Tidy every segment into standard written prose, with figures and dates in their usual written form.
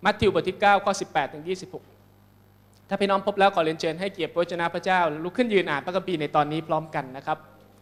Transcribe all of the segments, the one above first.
มัทธิวบทที่9ข้อ18ถึง26ถ้าพี่น้องพบแล้วขอเรียนเชิญให้เกียรติพระวจนะพระเจ้าลุกขึ้นยืนอ่านพระคัมภีร์ในตอนนี้พร้อมกันนะครับ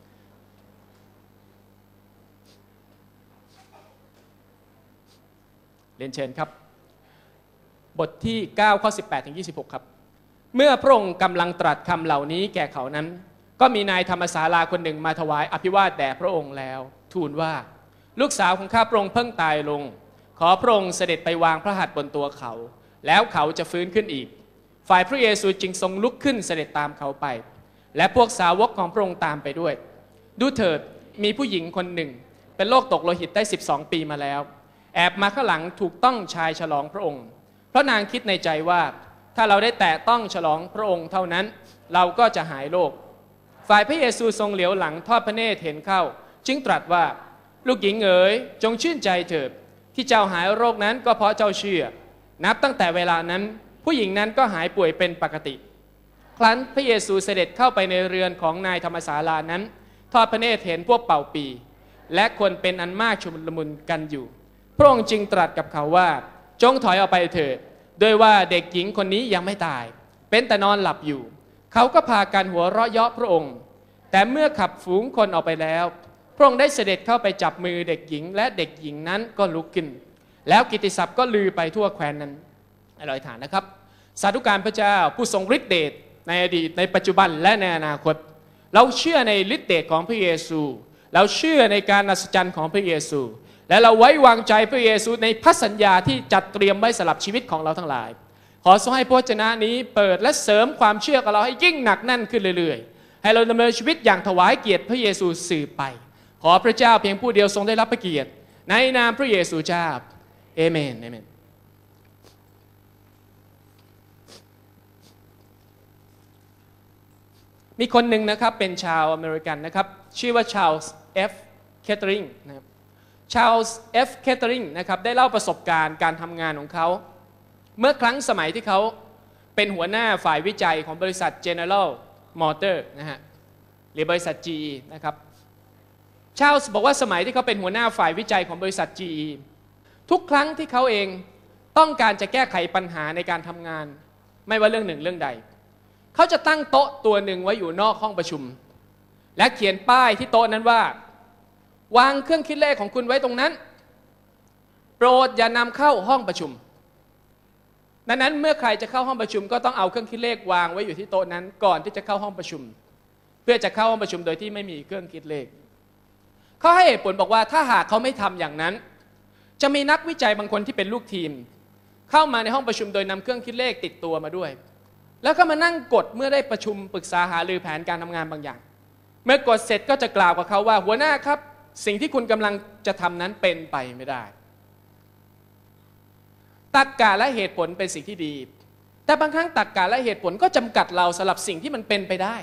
เรียนเชิญครับบทที่9ข้อ18ถึง26ครับเมื่อพระองค์กำลังตรัสคำเหล่านี้แก่เขานั้นก็มีนายธรรมศาลาคนหนึ่งมาถวายอภิวาทแด่พระองค์แล้วทูลว่าลูกสาวของข้าพระองค์เพิ่งตายลงขอพระองค์เสด็จไปวางพระหัตถ์บนตัวเขาแล้วเขาจะฟื้นขึ้นอีกฝ่ายพระเยซูจึงทรงลุกขึ้นเสด็จตามเขาไปและพวกสาวกของพระองค์ตามไปด้วยดูเถิดมีผู้หญิงคนหนึ่งเป็นโรคตกโลหิตได้12 ปีมาแล้วแอบมาข้างหลังถูกต้องชายฉลองพระองค์เพราะนางคิดในใจว่าถ้าเราได้แตะต้องฉลองพระองค์เท่านั้นเราก็จะหายโรคฝ่ายพระเยซูทรงเหลียวหลังทอดพระเนตรเห็นเข้าจึงตรัสว่าลูกหญิงเอ๋ยจงชื่นใจเถิดที่เจ้าหายโรคนั้นก็เพราะเจ้าเชื่อนับตั้งแต่เวลานั้นผู้หญิงนั้นก็หายป่วยเป็นปกติครั้นพระเยซูเสด็จเข้าไปในเรือนของนายธรรมศาลานั้นทอดพระเนตรเห็นพวกเป่าปีและคนเป็นอันมากชุมนุมกันอยู่พระองค์จึงตรัสกับเขาว่าจงถอยออกไปเถิดโดยว่าเด็กหญิงคนนี้ยังไม่ตายเป็นแต่นอนหลับอยู่เขาก็พากันหัวเราะเยาะพระองค์แต่เมื่อขับฝูงคนออกไปแล้วพระองค์ได้เสด็จเข้าไปจับมือเด็กหญิงและเด็กหญิงนั้นก็ลุกขึ้นแล้วกิตติศัพท์ก็ลือไปทั่วแคว้นนั้นอร่อยฐานนะครับสาธุการพระเจ้าผู้ทรงฤทธิเดชในอดีตในปัจจุบันและในอนาคตเราเชื่อในฤทธิเดชของพระเยซูเราเชื่อในการอัศจรรย์ของพระเยซูและเราไว้วางใจพระเยซูในพระสัญญาที่จัดเตรียมไว้สำหรับชีวิตของเราทั้งหลายขอทรงให้พระวจนะนี้เปิดและเสริมความเชื่อของเราให้ยิ่งหนักแน่นขึ้นเรื่อยๆให้เราดำเนินชีวิตอย่างถวายเกียรติพระเยซูสืบไปขอพระเจ้าเพียงผู้เดียวทรงได้รับพระเกียรติในนามพระเยซูเจ้าเอเมนเอเมนมีคนหนึ่งนะครับเป็นชาวอเมริกันนะครับชื่อว่าชาร์ลส์เอฟเคเทอริงนะครับชาร์ลส์เอฟเคเทอริงนะครับได้เล่าประสบการณ์การทำงานของเขาเมื่อครั้งสมัยที่เขาเป็นหัวหน้าฝ่ายวิจัยของบริษัท General Motors นะฮะหรือบริษัท GE นะครับชาร์ลส์บอกว่าสมัยที่เขาเป็นหัวหน้าฝ่ายวิจัยของบริษัท GE ทุกครั้งที่เขาเองต้องการจะแก้ไขปัญหาในการทำงานไม่ว่าเรื่องหนึ่งเรื่องใดเขาจะตั้งโต๊ะตัวหนึ่งไว้อยู่นอกห้องประชุมและเขียนป้ายที่โต๊ะนั้นว่าวางเครื่องคิดเลขของคุณไว้ตรงนั้นโปรดอย่านำเข้าห้องประชุมดังนั้นเมื่อใครจะเข้าห้องประชุมก็ต้องเอาเครื่องคิดเลขวางไว้อยู่ที่โต๊ะนั้นก่อนที่จะเข้าห้องประชุมเพื่อจะเข้าห้องประชุมโดยที่ไม่มีเครื่องคิดเลขเขาให้เหตุผลบอกว่าถ้าหากเขาไม่ทำอย่างนั้นจะมีนักวิจัยบางคนที่เป็นลูกทีมเข้ามาในห้องประชุมโดยนำเครื่องคิดเลขติดตัวมาด้วยแล้วก็มานั่งกดเมื่อได้ประชุมปรึกษาหารือแผนการทำงานบางอย่างเมื่อกดเสร็จก็จะกล่าวกับเขาว่าหัวหน้าครับสิ่งที่คุณกำลังจะทำนั้นเป็นไปไม่ได้ตรรกะและเหตุผลเป็นสิ่งที่ดีแต่บางครั้งตรรกะและเหตุผลก็จำกัดเราสำหรับสิ่งที่มันเป็นไปได้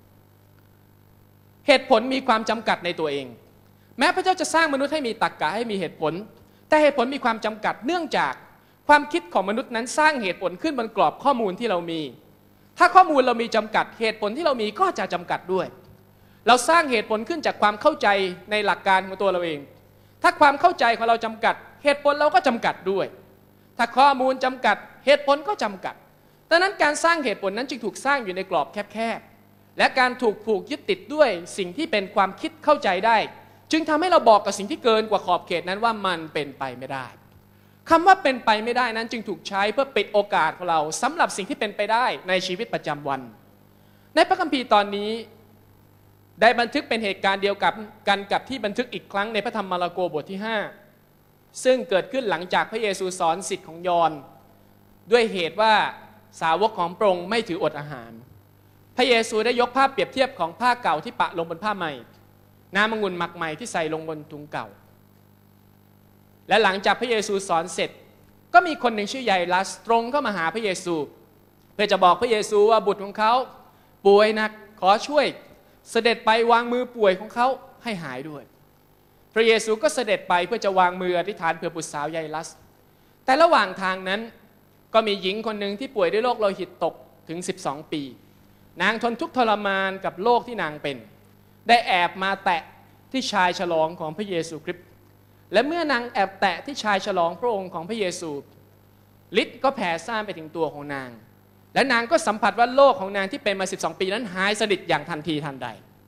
เหตุผลมีความจำกัดในตัวเองแม้พระเจ้าจะสร้างมนุษย์ให้มีตรรกะให้มีเหตุผลแต่เหตุผลมีความจำกัดเนื่องจากความคิดของมนุษย์นั้นสร้างเหตุผลขึ้นบนกรอบข้อมูลที่เรามีถ้าข้อมูลเรามีจำกัดเหตุผลที่เรามีก็จะจำกัดด้วยเราสร้างเหตุผลขึ้นจากความเข้าใจในหลักการของตัวเราเองถ้าความเข้าใจของเราจำกัดเหตุผลเราก็จำกัดด้วยถ้าข้อมูลจำกัดเหตุผลก็จำกัดดังนั้นการสร้างเหตุผลนั้นจึงถูกสร้างอยู่ในกรอบแคบๆและการถูกผูกยึดติดด้วยสิ่งที่เป็นความคิดเข้าใจได้จึงทำให้เราบอกกับสิ่งที่เกินกว่าขอบเขตนั้นว่ามันเป็นไปไม่ได้คำว่าเป็นไปไม่ได้นั้นจึงถูกใช้เพื่อปิดโอกาสของเราสำหรับสิ่งที่เป็นไปได้ในชีวิตประจำวันในพระคัมภีร์ตอนนี้ได้บันทึกเป็นเหตุการณ์เดียวกันกับที่บันทึกอีกครั้งในพระธรรมมาระโกบทที่5ซึ่งเกิดขึ้นหลังจากพระเยซูสอนศิษย์ของยอห์นด้วยเหตุว่าสาวกของพระองค์ไม่ถืออดอาหารพระเยซูได้ยกภาพเปรียบเทียบของผ้าเก่าที่ปะลงบนผ้าใหม่น้ำองุ่นหมักใหม่ที่ใส่ลงบนถุงเก่าและหลังจากพระเยซูสอนเสร็จก็มีคนหนึ่งชื่อไยรัสตรงเข้ามาหาพระเยซูเพื่อจะบอกพระเยซูว่าบุตรของเขาป่วยหนักขอช่วยเสด็จไปวางมือป่วยของเขาให้หายด้วยพระเยซูก็เสด็จไปเพื่อจะวางมืออธิษฐานเพื่อบุตรสาวไยรัสแต่ระหว่างทางนั้นก็มีหญิงคนหนึ่งที่ป่วยด้วยโรคโลหิตตกถึง12 ปีนางทนทุกข์ทรมานกับโรคที่นางเป็นได้แอบมาแตะที่ชายฉลองของพระเยซูคริสต์และเมื่อนางแอบแตะที่ชายฉลองพระองค์ของพระเยซูฤทธิ์ก็แผ่ซ่านไปถึงตัวของนางและนางก็สัมผัสว่าโรคของนางที่เป็นมา12 ปีนั้นหายสนิทอย่างทันทีทันใด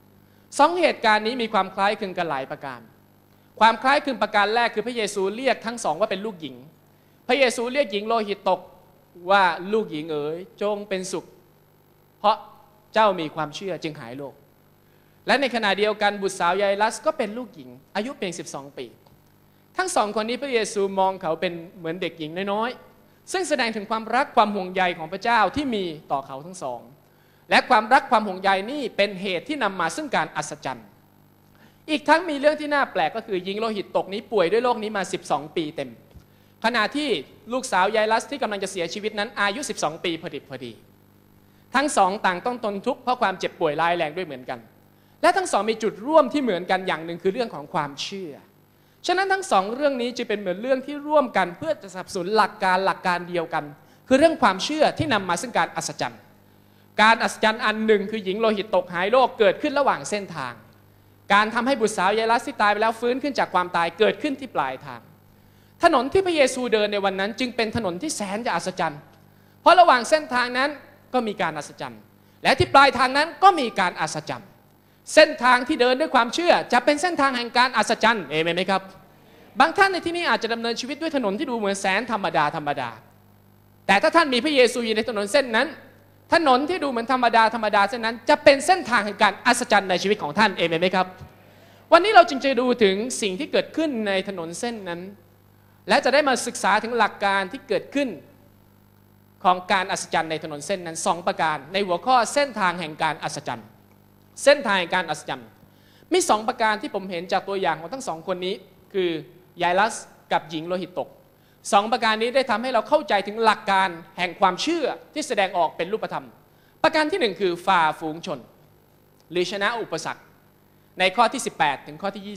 2 เหตุการณ์นี้มีความคล้ายคลึงกันหลายประการความคล้ายคลึงประการแรกคือพระเยซูเรียกทั้งสองว่าเป็นลูกหญิงพระเยซูเรียกหญิงโลหิตตกว่าลูกหญิงเอ๋ยจงเป็นสุขเพราะเจ้ามีความเชื่อจึงหายโรคและในขณะเดียวกันบุตรสาวยายลัสก็เป็นลูกหญิงอายุเพียง12 ปีทั้งสองคนนี้พระเยซูมองเขาเป็นเหมือนเด็กหญิงน้อยๆซึ่งแสดงถึงความรักความห่วงใยของพระเจ้าที่มีต่อเขาทั้งสองและความรักความห่วงใยนี่เป็นเหตุที่นำมาซึ่งการอัศจรรย์อีกทั้งมีเรื่องที่น่าแปลกก็คือหญิงโลหิตตกนี้ป่วยด้วยโรคนี้มา12 ปีเต็มขณะที่ลูกสาวยายลัสที่กำลังจะเสียชีวิตนั้นอายุ12 ปีพอดีทั้งสองต่างต้องทนทุกข์เพราะความเจ็บป่วยร้ายแรงด้วยเหมือนกันและทั้งสองมีจุดร่วมที่เหมือนกันอย่างหนึ่งคือเรื่องของความเชื่อฉะนั้นทั้งสองเรื่องนี้จะเป็นเหมือนเรื่องที่ร่วมกันเพื่อจะสนับสนุนหลักการเดียวกันคือเรื่องความเชื่อที่นำมาซึ่งการอัศจรรย์การอัศจรรย์อันหนึ่งคือหญิงโลหิตตกหายโรคเกิดขึ้นระหว่างเส้นทางการทำให้บุตรสาวยายลัสที่ตายไปแล้วฟื้นขึ้นจากความตายเกิดขึ้นที่ปลายทางถนนที่พระเยซูเดินในวันนั้นจึงเป็นถนนที่แสนจะอัศจรรย์เพราะระหว่างเส้นทางนั้นก็มีการอัศจรรย์และที่ปลายทางนั้นก็มีการอัศจรรย์เส้นทางที่เดินด้วยความเชื่อจะเป็นเส้นทางแห่งการอัศจรรย์เอเมนไหมครับบางท่านในที่นี้อาจจะดำเนินชีวิตด้วยถนนที่ดูเหมือนแสนธรรมดาแต่ถ้าท่านมีพระเยซูอยู่ในถนนเส้นนั้นถนนที่ดูเหมือนธรรมดาเส้นนั้นจะเป็นเส้นทางแห่งการอัศจรรย์ในชีวิตของท่านเอเมนไหมครับวันนี้เราจึงจะดูถึงสิ่งที่เกิดขึ้นในถนนเส้นนั้นและจะได้มาศึกษาถึงหลักการที่เกิดขึ้นของการอัศจรรย์ในถนนเส้นนั้น2 ประการในหัวข้อเส้นทางแห่งการอัศจรรย์เส้นทางแห่งการอัศจรรย์มี2 ประการที่ผมเห็นจากตัวอย่างของทั้ง2 คนนี้คือยายลัสกับหญิงโลหิตตก2 ประการนี้ได้ทำให้เราเข้าใจถึงหลักการแห่งความเชื่อที่แสดงออกเป็นรูปธรรมประการที่1คือฝ่าฝูงชนหรือชนะอุปสรรคในข้อที่18ถึงข้อที่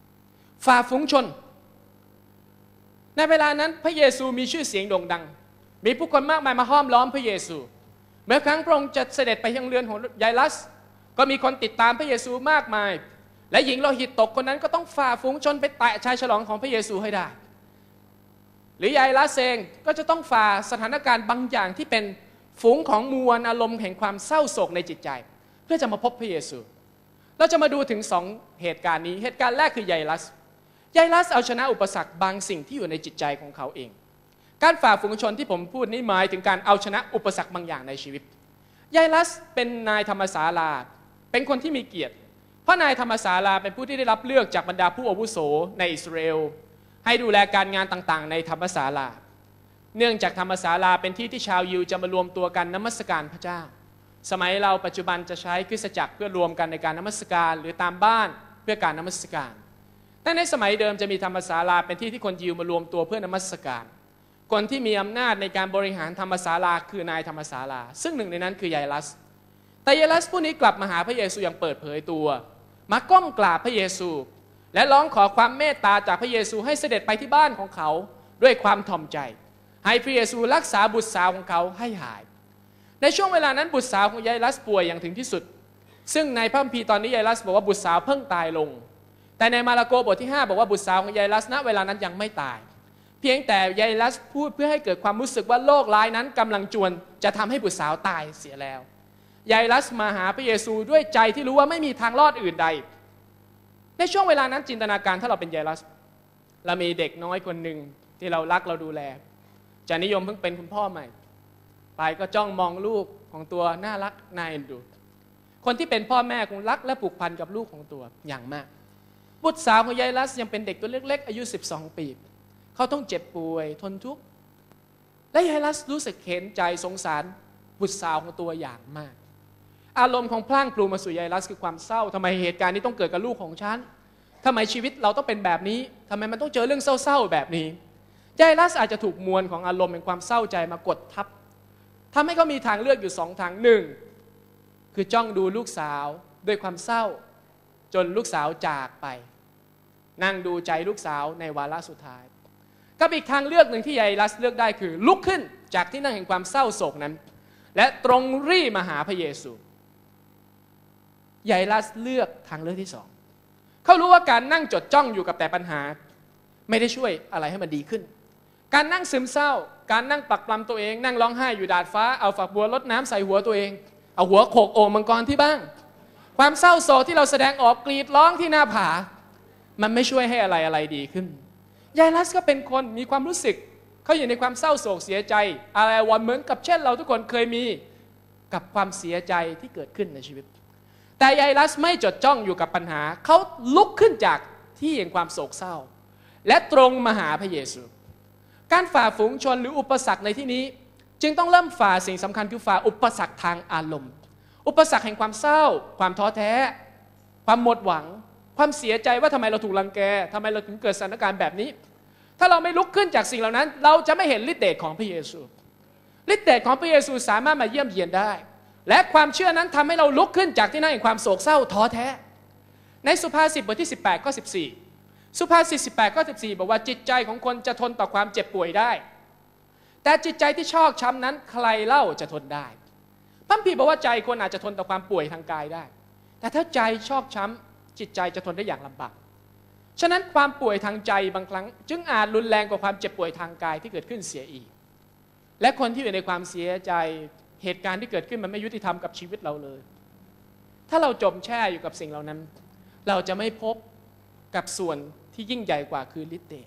20ฝ่าฝูงชนในเวลานั้นพระเยซูมีชื่อเสียงโด่งดังมีผู้คนมากมายมาห้อมล้อมพระเยซูเมื่อครั้งพระองค์จะเสด็จไปยังเรือนของยายลัสก็มีคนติดตามพระเยซูมากมายและหญิงโลหิตตกคนนั้นก็ต้องฝ่าฝูงชนไปแตะชายฉลองของพระเยซูให้ได้หรือยายลัสเองก็จะต้องฝ่าสถานการณ์บางอย่างที่เป็นฝูงของมวลอารมณ์แห่งความเศร้าโศกในจิตใจเพื่อจะมาพบพระเยซูเราจะมาดูถึง2 เหตุการณ์นี้เหตุการณ์แรกคือยายลัสเอาชนะอุปสรรคบางสิ่งที่อยู่ในจิตใจของเขาเองการฝ่าฝูงชนที่ผมพูดนี้หมายถึงการเอาชนะอุปสรรคบางอย่างในชีวิตยายลัสเป็นนายธรรมศาลาเป็นคนที่มีเกียรติเพราะนายธรรมศาลาเป็นผู้ที่ได้รับเลือกจากบรรดาผู้อาวุโสในอิสราเอลให้ดูแลการงานต่างๆในธรรมศาลาเนื่องจากธรรมศาลาเป็นที่ที่ชาวยิวจะมารวมตัวกันนมัสการพระเจ้าสมัยเราปัจจุบันจะใช้คริสตจักรเพื่อรวมกันในการนมัสการหรือตามบ้านเพื่อการนมัสการแต่ในสมัยเดิมจะมีธรรมศาลาเป็นที่ที่คนยิวมารวมตัวเพื่อนมัสการคนที่มีอำนาจในการบริหารธรรมศาลาคือนายธรรมศาลาซึ่งหนึ่งในนั้นคือยายลัสแต่ยายลัสผู้นี้กลับมาหาพระเยซูอย่างเปิดเผยตัวมาก้มกราบพระเยซูและร้องขอความเมตตาจากพระเยซูให้เสด็จไปที่บ้านของเขาด้วยความถ่อมใจให้พระเยซูรักษาบุตรสาวของเขาให้หายในช่วงเวลานั้นบุตรสาวของยายลัสป่วยอย่างถึงที่สุดซึ่งในพระคัมภีร์ตอนนี้ยายลัสบอกว่าบุตรสาวเพิ่งตายลงแต่ในมาระโกบทที่5บอกว่าบุตรสาวของยายลัสณเวลานั้นยังไม่ตายเพียงแต่ยายลัสพูดเพื่อให้เกิดความรู้สึกว่าโรคร้ายนั้นกำลังจวนจะทำให้บุตรสาวตายเสียแล้วยายลัสมาหาพระเยซูด้วยใจที่รู้ว่าไม่มีทางรอดอื่นใดในช่วงเวลานั้นจินตนาการถ้าเราเป็นยายลัสเรามีเด็กน้อยคนหนึ่งที่เรารักเราดูแลจะนิยมเพิ่งเป็นคุณพ่อใหม่ไปก็จ้องมองลูกของตัวน่ารักน่าเอ็นดูคนที่เป็นพ่อแม่คงรักและผูกพันกับลูกของตัวอย่างมากบุตรสาวของยายลัสยังเป็นเด็กตัวเล็กๆอายุ12 ปีเขาต้องเจ็บป่วยทนทุกข์และยายลัสรู้สึกเห็นใจสงสารบุตรสาวของตัวอย่างมากอารมณ์ของพลั่งพลูมาสู่ยายลัสคือความเศร้าทำไมเหตุการณ์นี้ต้องเกิดกับลูกของฉันทำไมชีวิตเราต้องเป็นแบบนี้ทำไมมันต้องเจอเรื่องเศร้าๆแบบนี้ยายลัสอาจจะถูกมวลของอารมณ์แห่งความเศร้าใจมากดทับทำให้เขามีทางเลือกอยู่2 ทาง1คือจ้องดูลูกสาวด้วยความเศร้าจนลูกสาวจากไปนั่งดูใจลูกสาวในวาระสุดท้ายกับอีกทางเลือกหนึ่งที่ยายลัสเลือกได้คือลุกขึ้นจากที่นั่งแห่งความเศร้าโศกนั้นและตรงรีมาหาพระเยซูยายลัสเลือกทางเลือกที่2เขารู้ว่าการนั่งจดจ้องอยู่กับแต่ปัญหาไม่ได้ช่วยอะไรให้มันดีขึ้นการนั่งซึมเศร้าการนั่งปักปลำตัวเองนั่งร้องไห้อยู่ดาดฟ้าเอาฝักบัวรดน้ำใส่หัวตัวเองเอาหัวโขกโอ่งมังกรที่บ้างความเศร้าโศกที่เราแสดงออกกรีดร้องที่หน้าผามันไม่ช่วยให้อะไรดีขึ้นยายลัสก็เป็นคนมีความรู้สึกเขาอยู่ในความเศร้าโศกเสียใจอะไรวันเหมือนกับเช่นเราทุกคนเคยมีกับความเสียใจที่เกิดขึ้นในชีวิตแต่ยายลัสไม่จดจ้องอยู่กับปัญหาเขาลุกขึ้นจากที่แห่งความโศกเศร้าและตรงมาหาพระเยซูการฝ่าฝูงชนหรืออุปสรรคในที่นี้จึงต้องเริ่มฝ่าสิ่งสำคัญคือฝ่าอุปสรรคทางอารมณ์อุปสรรคแห่งความเศร้าความท้อแท้ความหมดหวังความเสียใจว่าทำไมเราถูกรังแกทำไมเราถึงเกิดสถานการณ์แบบนี้ถ้าเราไม่ลุกขึ้นจากสิ่งเหล่านั้นเราจะไม่เห็นฤทธิ์เดชของพระเยซูฤทธิ์เดชของพระเยซูสามารถมาเยี่ยมเยียนได้และความเชื่อนั้นทำให้เราลุกขึ้นจากที่นั่งแห่งความโศกเศร้าท้อแท้ในสุภาษิตบทที่18ข้อ14สุภาษิต18ข้อ14บอกว่าจิตใจของคนจะทนต่อความเจ็บป่วยได้แต่จิตใจที่ชอกช้ำนั้นใครเล่าจะทนได้พระคัมภีร์บอกว่าใจคนอาจจะทนต่อความป่วยทางกายได้แต่ถ้าใจชอกช้ำจิตใจจะทนได้อย่างลำบากฉะนั้นความป่วยทางใจบางครั้งจึงอาจรุนแรงกว่าความเจ็บป่วยทางกายที่เกิดขึ้นเสียอีกและคนที่อยู่ในความเสียใจเหตุการณ์ที่เกิดขึ้นมันไม่ยุติธรรมกับชีวิตเราเลยถ้าเราจมแช่อยู่กับสิ่งเหล่านั้นเราจะไม่พบกับส่วนที่ยิ่งใหญ่กว่าคือฤทธิ์เดช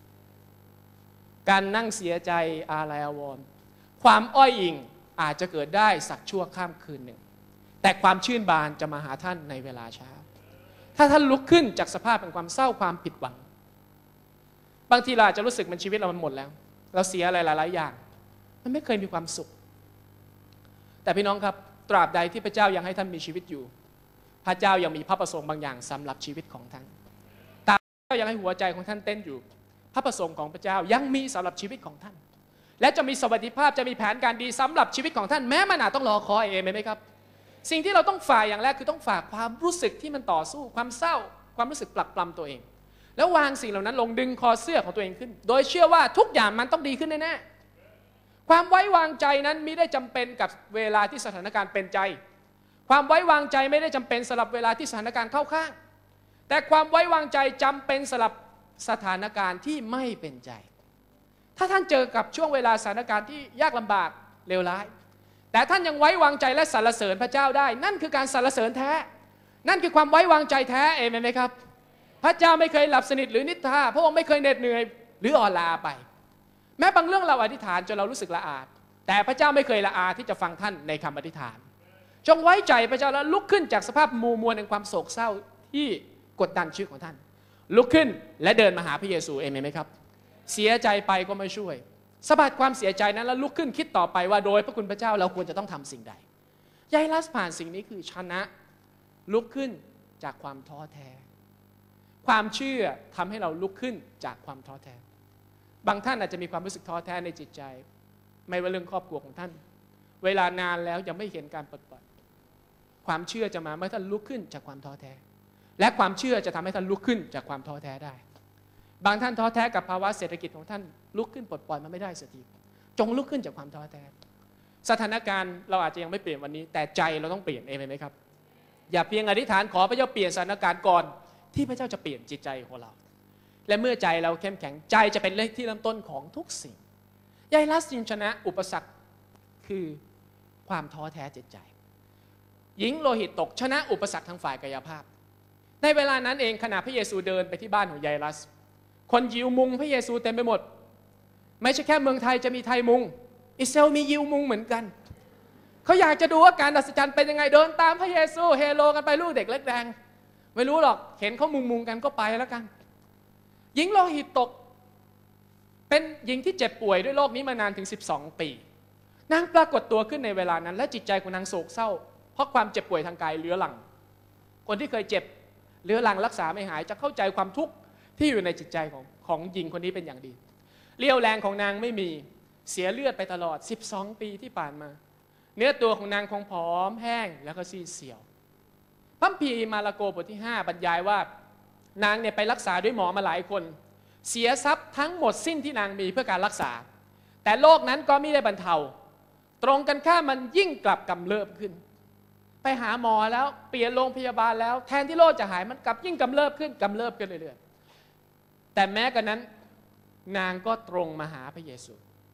การนั่งเสียใจอาลัยอาวรณ์ความอ้อยอิงอาจจะเกิดได้สักชั่วข้ามคืนหนึ่งแต่ความชื่นบานจะมาหาท่านในเวลาเช้าถ้าท่านลุกขึ้นจากสภาพแห่งความเศร้าความผิดหวังบางทีเราอาจจะรู้สึกมันชีวิตเรามันหมดแล้วเราเสียอะไรหลายๆอย่างมันไม่เคยมีความสุขแต่พี่น้องครับตราบใดที่พระเจ้ายังให้ท่านมีชีวิตอยู่พระเจ้ายังมีพระประสงค์บางอย่างสำหรับชีวิตของท่านตราบใดที่พระเจ้ายังให้หัวใจของท่านเต้นอยู่พระประสงค์ของพระเจ้ายังมีสำหรับชีวิตของท่านและจะมีสวัสดิภาพจะมีแผนการดีสำหรับชีวิตของท่านแม้มันอาจต้องรอคอยไหมครับสิ่งที่เราต้องฝ่าอย่างแรกคือต้องฝ่าความรู้สึกที่มันต่อสู้ความเศร้าความรู้สึกปลักปลำตัวเองแล้ววางสิ่งเหล่านั้นลงดึงคอเสื้อของตัวเองขึ้นโดยเชื่อว่าทุกอย่างมันต้องดีขึ้นแน่ๆความไว้วางใจนั้นมิได้จำเป็นกับเวลาที่สถานการณ์เป็นใจความไว้วางใจไม่ได้จำเป็นสำหรับเวลาที่สถานการณ์เข้าข้างแต่ความไว้วางใจจำเป็นสำหรับสถานการณ์ที่ไม่เป็นใจถ้าท่านเจอกับช่วงเวลาสถานการณ์ที่ยากลำบากเลวร้ายแต่ท่านยังไว้วางใจและสรรเสริญพระเจ้าได้นั่นคือการสรรเสริญแท้นั่นคือความไว้วางใจแท้เอเมนไหมครับพระเจ้าไม่เคยหลับสนิทหรือนิทราพระองค์ไม่เคยเหน็ดเหนื่อยหรืออ่อนล้าไปแม้บางเรื่องเราอธิษฐานจนเรารู้สึกละอาแต่พระเจ้าไม่เคยละอาที่จะฟังท่านในคำอธิษฐานจงไว้ใจพระเจ้าแล้วลุกขึ้นจากสภาพมัวมัวในความโศกเศร้าที่กดดันชีวิตของท่านลุกขึ้นและเดินมาหาพระเยซูเอเมนไหมครับเสียใจไปก็ไม่ช่วยสะบัดความเสียใจนั้นแล้วลุกขึ้นคิดต่อไปว่าโดยพระคุณพระเจ้าเราควรจะต้องทำสิ่งใดยายลัสผ่านสิ่งนี้คือชนะลุกขึ้นจากความท้อแท้ความเชื่อทำให้เราลุกขึ้นจากความท้อแท้บางท่านอาจจะมีความรู้สึกท้อแท้ในจิตใจไม่ว่าเรื่องครอบครัวของท่านเวลานานแล้วยังไม่เห็นการปลดปล่อยความเชื่อจะมาเมื่อท่านลุกขึ้นจากความท้อแท้และความเชื่อจะทำให้ท่านลุกขึ้นจากความท้อแท้ได้บางท่านท้อแท้กับภาวะเศรษฐกิจของท่านลุกขึ้นปลดปล่อยมันไม่ได้สักทีจงลุกขึ้นจากความท้อแท้สถานการณ์เราอาจจะยังไม่เปลี่ยนวันนี้แต่ใจเราต้องเปลี่ยนเองไหมครับอย่าเพียงอธิษฐานขอพระเจ้าเปลี่ยนสถานการณ์ก่อนที่พระเจ้าจะเปลี่ยนจิตใจของเราและเมื่อใจเราเข้มแข็งใจจะเป็นเลขที่เริ่มต้นของทุกสิ่งยายลัสจึงชนะอุปสรรคคือความท้อแท้จิตใจหญิงโลหิตตกชนะอุปสรรคทางฝ่ายกายภาพในเวลานั้นเองขณะพระเยซูเดินไปที่บ้านของยายลัสคนยิวมุงพระเยซูเต็มไปหมดไม่ใช่แค่เมืองไทยจะมีไทยมุงอิสราเอลมียิวมุงเหมือนกันเขาอยากจะดูว่าการอัศจรรย์เป็นยังไงเดินตามพระเยซูเฮโลกันไปลูกเด็กเล็กแดงไม่รู้หรอกเห็นเขามุงกันก็ไปแล้วกันหญิงโลหิตตกเป็นหญิงที่เจ็บป่วยด้วยโรคนี้มานานถึง12 ปีนางปรากฏตัวขึ้นในเวลานั้นและจิตใจของนางโศกเศร้าเพราะความเจ็บป่วยทางกายเรื้อรังคนที่เคยเจ็บเรื้อรังรักษาไม่หายจะเข้าใจความทุกข์ที่อยู่ในจิตใจของหญิงคนนี้เป็นอย่างดีเรี่ยวแรงของนางไม่มีเสียเลือดไปตลอด12 ปีที่ผ่านมาเนื้อตัวของนางคงผอมแห้งแล้วก็ซีดเสียวพระคัมภีร์มาระโกบทที่5บรรยายว่านางเนี่ยไปรักษาด้วยหมอมาหลายคนเสียทรัพย์ทั้งหมดสิ้นที่นางมีเพื่อการรักษาแต่โรคนั้นก็ไม่ได้บรรเทาตรงกันข้ามมันยิ่งกลับกำเริบขึ้นไปหาหมอแล้วเปลี่ยนโรงพยาบาลแล้วแทนที่โรคจะหายมันกลับยิ่งกำเริบขึ้นเรื่อยๆแต่แม้กระนั้นนางก็ตรงมาหาพระเยซู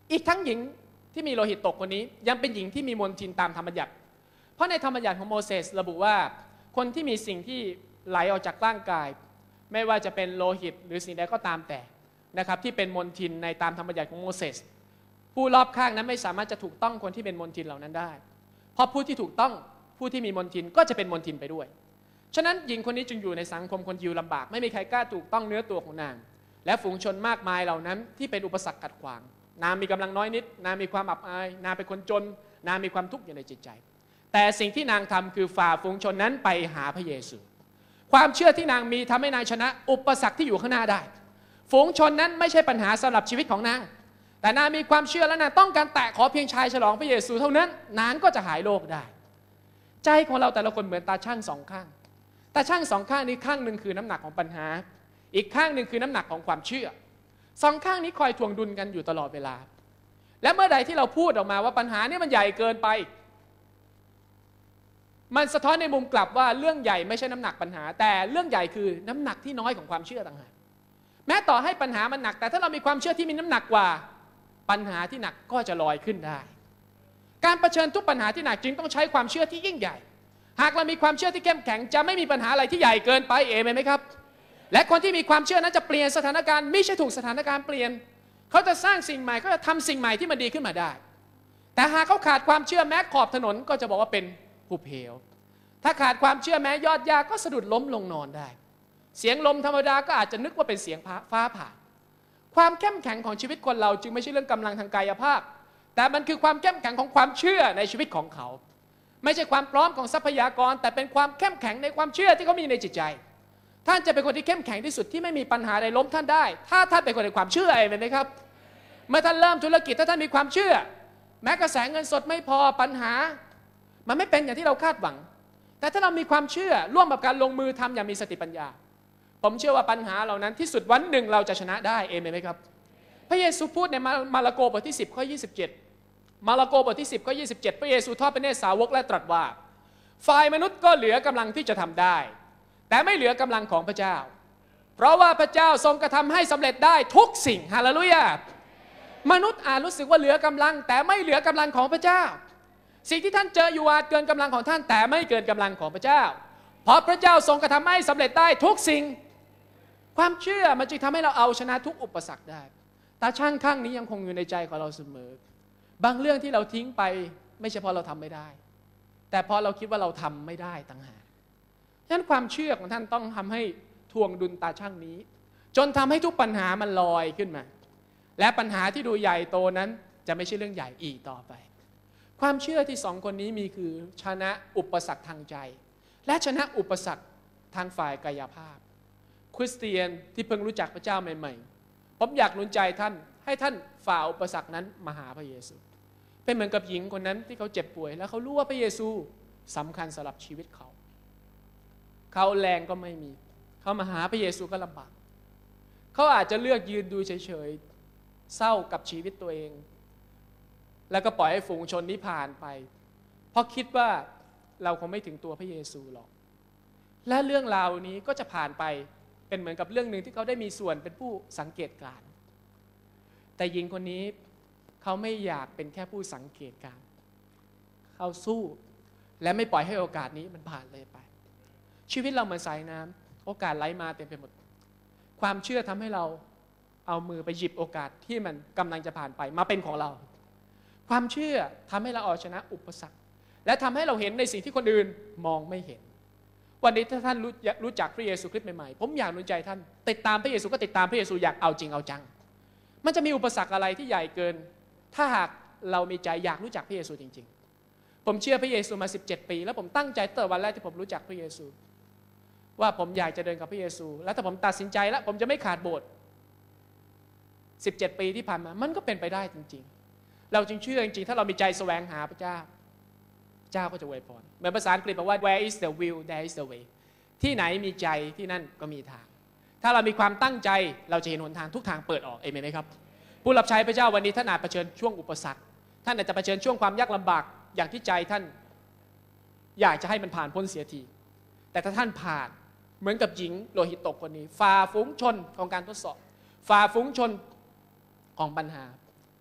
อีกทั้งหญิงที่มีโลหิตตกคนนี้ยังเป็นหญิงที่มีมลทินตามธรรมบัญญัติเพราะในธรรมบัญญัติของโมเสสระบุว่าคนที่มีสิ่งที่ไหลออกจากร่างกายไม่ว่าจะเป็นโลหิตหรือสิ่งใดก็ตามแต่นะครับที่เป็นมลทินในตามธรรมบัญญัติของโมเสสผู้รอบข้างนั้นไม่สามารถจะถูกต้องคนที่เป็นมลทินเหล่านั้นได้เพราะผู้ที่ถูกต้องผู้ที่มีมลทินก็จะเป็นมลทินไปด้วยฉะนั้นหญิงคนนี้จึงอยู่ในสังคมคนยิวลำบากไม่มีใครกล้าถูกต้องเนื้อตัวของนางและฝูงชนมากมายเหล่านั้นที่เป็นอุปสรรคขัดขวางนางมีกำลังน้อยนิดนางมีความอับอายนางเป็นคนจนนางมีความทุกข์อยู่ในจิตใจแต่สิ่งที่นางทำคือฝ่าฝูงชนนั้นไปหาพระเยซูความเชื่อที่นางมีทำให้นางชนะอุปสรรคที่อยู่ข้างหน้าได้ฝูงชนนั้นไม่ใช่ปัญหาสำหรับชีวิตของนางแต่นางมีความเชื่อและนางต้องการแตะขอเพียงชายฉลองพระเยซูเท่านั้นนางก็จะหายโรคได้ใจของเราแต่ละคนเหมือนตาช่างสองข้างตาช่างสองข้างนี้ข้างหนึ่งคือน้ำหนักของปัญหาอีกข้างหนึ่งคือน้ำหนักของความเชื่อสองข้างนี้คอยทวงดุลกันอยู่ตลอดเวลาและเมื่อใดที่เราพูดออกมาว่าปัญหานี้มันใหญ่เกินไปมันสะท้อนในมุมกลับว่าเรื่องใหญ่ไม่ใช่น้ำหนักปัญหาแต่เรื่องใหญ่คือน้ำหนักที่น้อยของความเชื่อต่างหากแม้ต่อให้ปัญหามันหนักแต่ถ้าเรามีความเชื่อที่มีน้ำหนักกว่าปัญหาที่หนักก็จะลอยขึ้นได้การเผชิญทุกปัญหาที่หนักจึงต้องใช้ความเชื่อที่ยิ่งใหญ่หากเรามีความเชื่อที่เข้มแข็งจะไม่มีปัญหาอะไรที่ใหญ่เกินไปเอเมนไหมครับและคนที่มีความเชื่อนั้นจะเปลี่ยนสถานการณ์ไม่ใช่ถูกสถานการณ์เปลี่ยนเขาจะสร้างสิ่งใหม่เขาจะทำสิ่งใหม่ที่มันดีขึ้นมาได้แต่หากเขาขาดความเชื่อแม้ขอบถนนก็จะบอกว่าเป็นหุบเหวถ้าขาดความเชื่อแม้ยอดหญ้าก็สะดุดล้มลงนอนได้เสียงลมธรรมดาก็อาจจะนึกว่าเป็นเสียงฟ้าผ่าความเข้มแข็งของชีวิตคนเราจึงไม่ใช่เรื่องกำลังทางกายภาพแต่มันคือความเข้มแข็งของความเชื่อในชีวิตของเขาไม่ใช่ความพร้อมของทรัพยากรแต่เป็นความเข้มแข็งในความเชื่อที่เขามีในจิตใจท่านจะเป็นคนที่เข้มแข็งที่สุดที่ไม่มีปัญหาใดล้มท่านได้ถ้าท่านเป็นคนในความเชื่อเองไหมครับเมื่อท่านเริ่มธุรกิจถ้าท่านมีความเชื่อแม้กระแสเงินสดไม่พอปัญหามันไม่เป็นอย่างที่เราคาดหวังแต่ถ้าเรามีความเชื่อร่วมกับการลงมือทำอย่างมีสติปัญญาผมเชื่อว่าปัญหาเหล่านั้นที่สุดวันหนึ่งเราจะชนะได้เองไหมครับพระเยซูพูดในมาระโกบทที่10ข้อ27มาระโกบทที่10ข้อ27พระเยซูทอดพระเนตรสาวกและตรัสว่าฝ่ายมนุษย์ก็เหลือกำลังที่จะทำได้แต่ไม่เหลือกำลังของพระเจ้าเพราะว่าพระเจ้าทรงกระทำให้สำเร็จได้ทุกสิ่งฮาเลลูยามนุษย์อาจรู้สึกว่าเหลือกำลังแต่ไม่เหลือกำลังของพระเจ้าสิ่งที่ท่านเจออยู่อาจเกินกำลังของท่านแต่ไม่เกินกำลังของพระเจ้าเพราะพระเจ้าทรงกระทำให้สำเร็จได้ทุกสิ่งความเชื่อมันจึงทำให้เราเอาชนะทุกอุปสรรคได้ตาช่างข้างนี้ยังคงอยู่ในใจของเราเสมอบางเรื่องที่เราทิ้งไปไม่ใช่เพราะเราทำไม่ได้แต่เพราะเราคิดว่าเราทำไม่ได้ต่างหากฉะนั้นความเชื่อของท่านต้องทำให้ทวงดุลตาช่างนี้จนทำให้ทุกปัญหามันลอยขึ้นมาและปัญหาที่ดูใหญ่โตนั้นจะไม่ใช่เรื่องใหญ่อีกต่อไปความเชื่อที่สองคนนี้มีคือชนะอุปสรรคทางใจและชนะอุปสรรคทางฝ่ายกายภาพคริสเตียนที่เพิ่งรู้จักพระเจ้าใหม่ๆผมอยากหนุนใจท่านให้ท่านฝ่าอุปสรรคนั้นมาหาพระเยซูเป็นเหมือนกับหญิงคนนั้นที่เขาเจ็บป่วยแล้วเขารู้ว่าพระเยซูสำคัญสำหรับชีวิตเขาแรงก็ไม่มีเขามาหาพระเยซูก็ลำบากเขาอาจจะเลือกยืนดูเฉยๆเศร้ากับชีวิตตัวเองแล้วก็ปล่อยให้ฝูงชนนี้ผ่านไปเพราะคิดว่าเราคงไม่ถึงตัวพระเยซูหรอกและเรื่องราวนี้ก็จะผ่านไปเป็นเหมือนกับเรื่องหนึ่งที่เขาได้มีส่วนเป็นผู้สังเกตการณ์แต่หญิงคนนี้เขาไม่อยากเป็นแค่ผู้สังเกตการณ์เขาสู้และไม่ปล่อยให้โอกาสนี้มันผ่านเลยไปชีวิตเราเหมือนสายน้ำโอกาสไหลมาเต็มไปหมดความเชื่อทำให้เราเอามือไปหยิบโอกาสที่มันกำลังจะผ่านไปมาเป็นของเราความเชื่อทำให้เราเอาชนะอุปสรรคและทำให้เราเห็นในสิ่งที่คนอื่นมองไม่เห็นวันนี้ถ้าท่านรู้จักพระเยซูคริสต์ใหม่ๆผมอยากหนุนใจท่านติดตามพระเยซูก็ติดตามพระเยซูอยากเอาจริงเอาจังมันจะมีอุปสรรคอะไรที่ใหญ่เกินถ้าหากเรามีใจอยากรู้จักพระเยซูจริงๆผมเชื่อพระเยซูมา17ปีแล้วผมตั้งใจตั้งแต่วันแรกที่ผมรู้จักพระเยซูว่าผมอยากจะเดินกับพระเยซูแล้วถ้าผมตัดสินใจแล้วผมจะไม่ขาดโบสถ์17ปีที่ผ่านมามันก็เป็นไปได้จริงๆเราจึงเชื่อจริงๆถ้าเรามีใจแสวงหาพระเจ้าเจ้าก็จะอวยพรเหมือนภาษาอังกฤษบอกว่า where is the will there is the way ที่ไหนมีใจที่นั่นก็มีทางถ้าเรามีความตั้งใจเราจะเห็นหนทางทุกทางเปิดออกเอเมนไหมครับผู้รับใช้พระเจ้าวันนี้ท่านอาจเผชิญช่วงอุปสรรคท่านอาจจะเผชิญช่วงความยากลำบากอย่างที่ใจท่านอยากจะให้มันผ่านพ้นเสียทีแต่ถ้าท่านผ่านเหมือนกับหญิงโลหิตตกคนนี้ฝ่าฝูงชนของการทดสอบฝ่าฝูงชนของปัญหา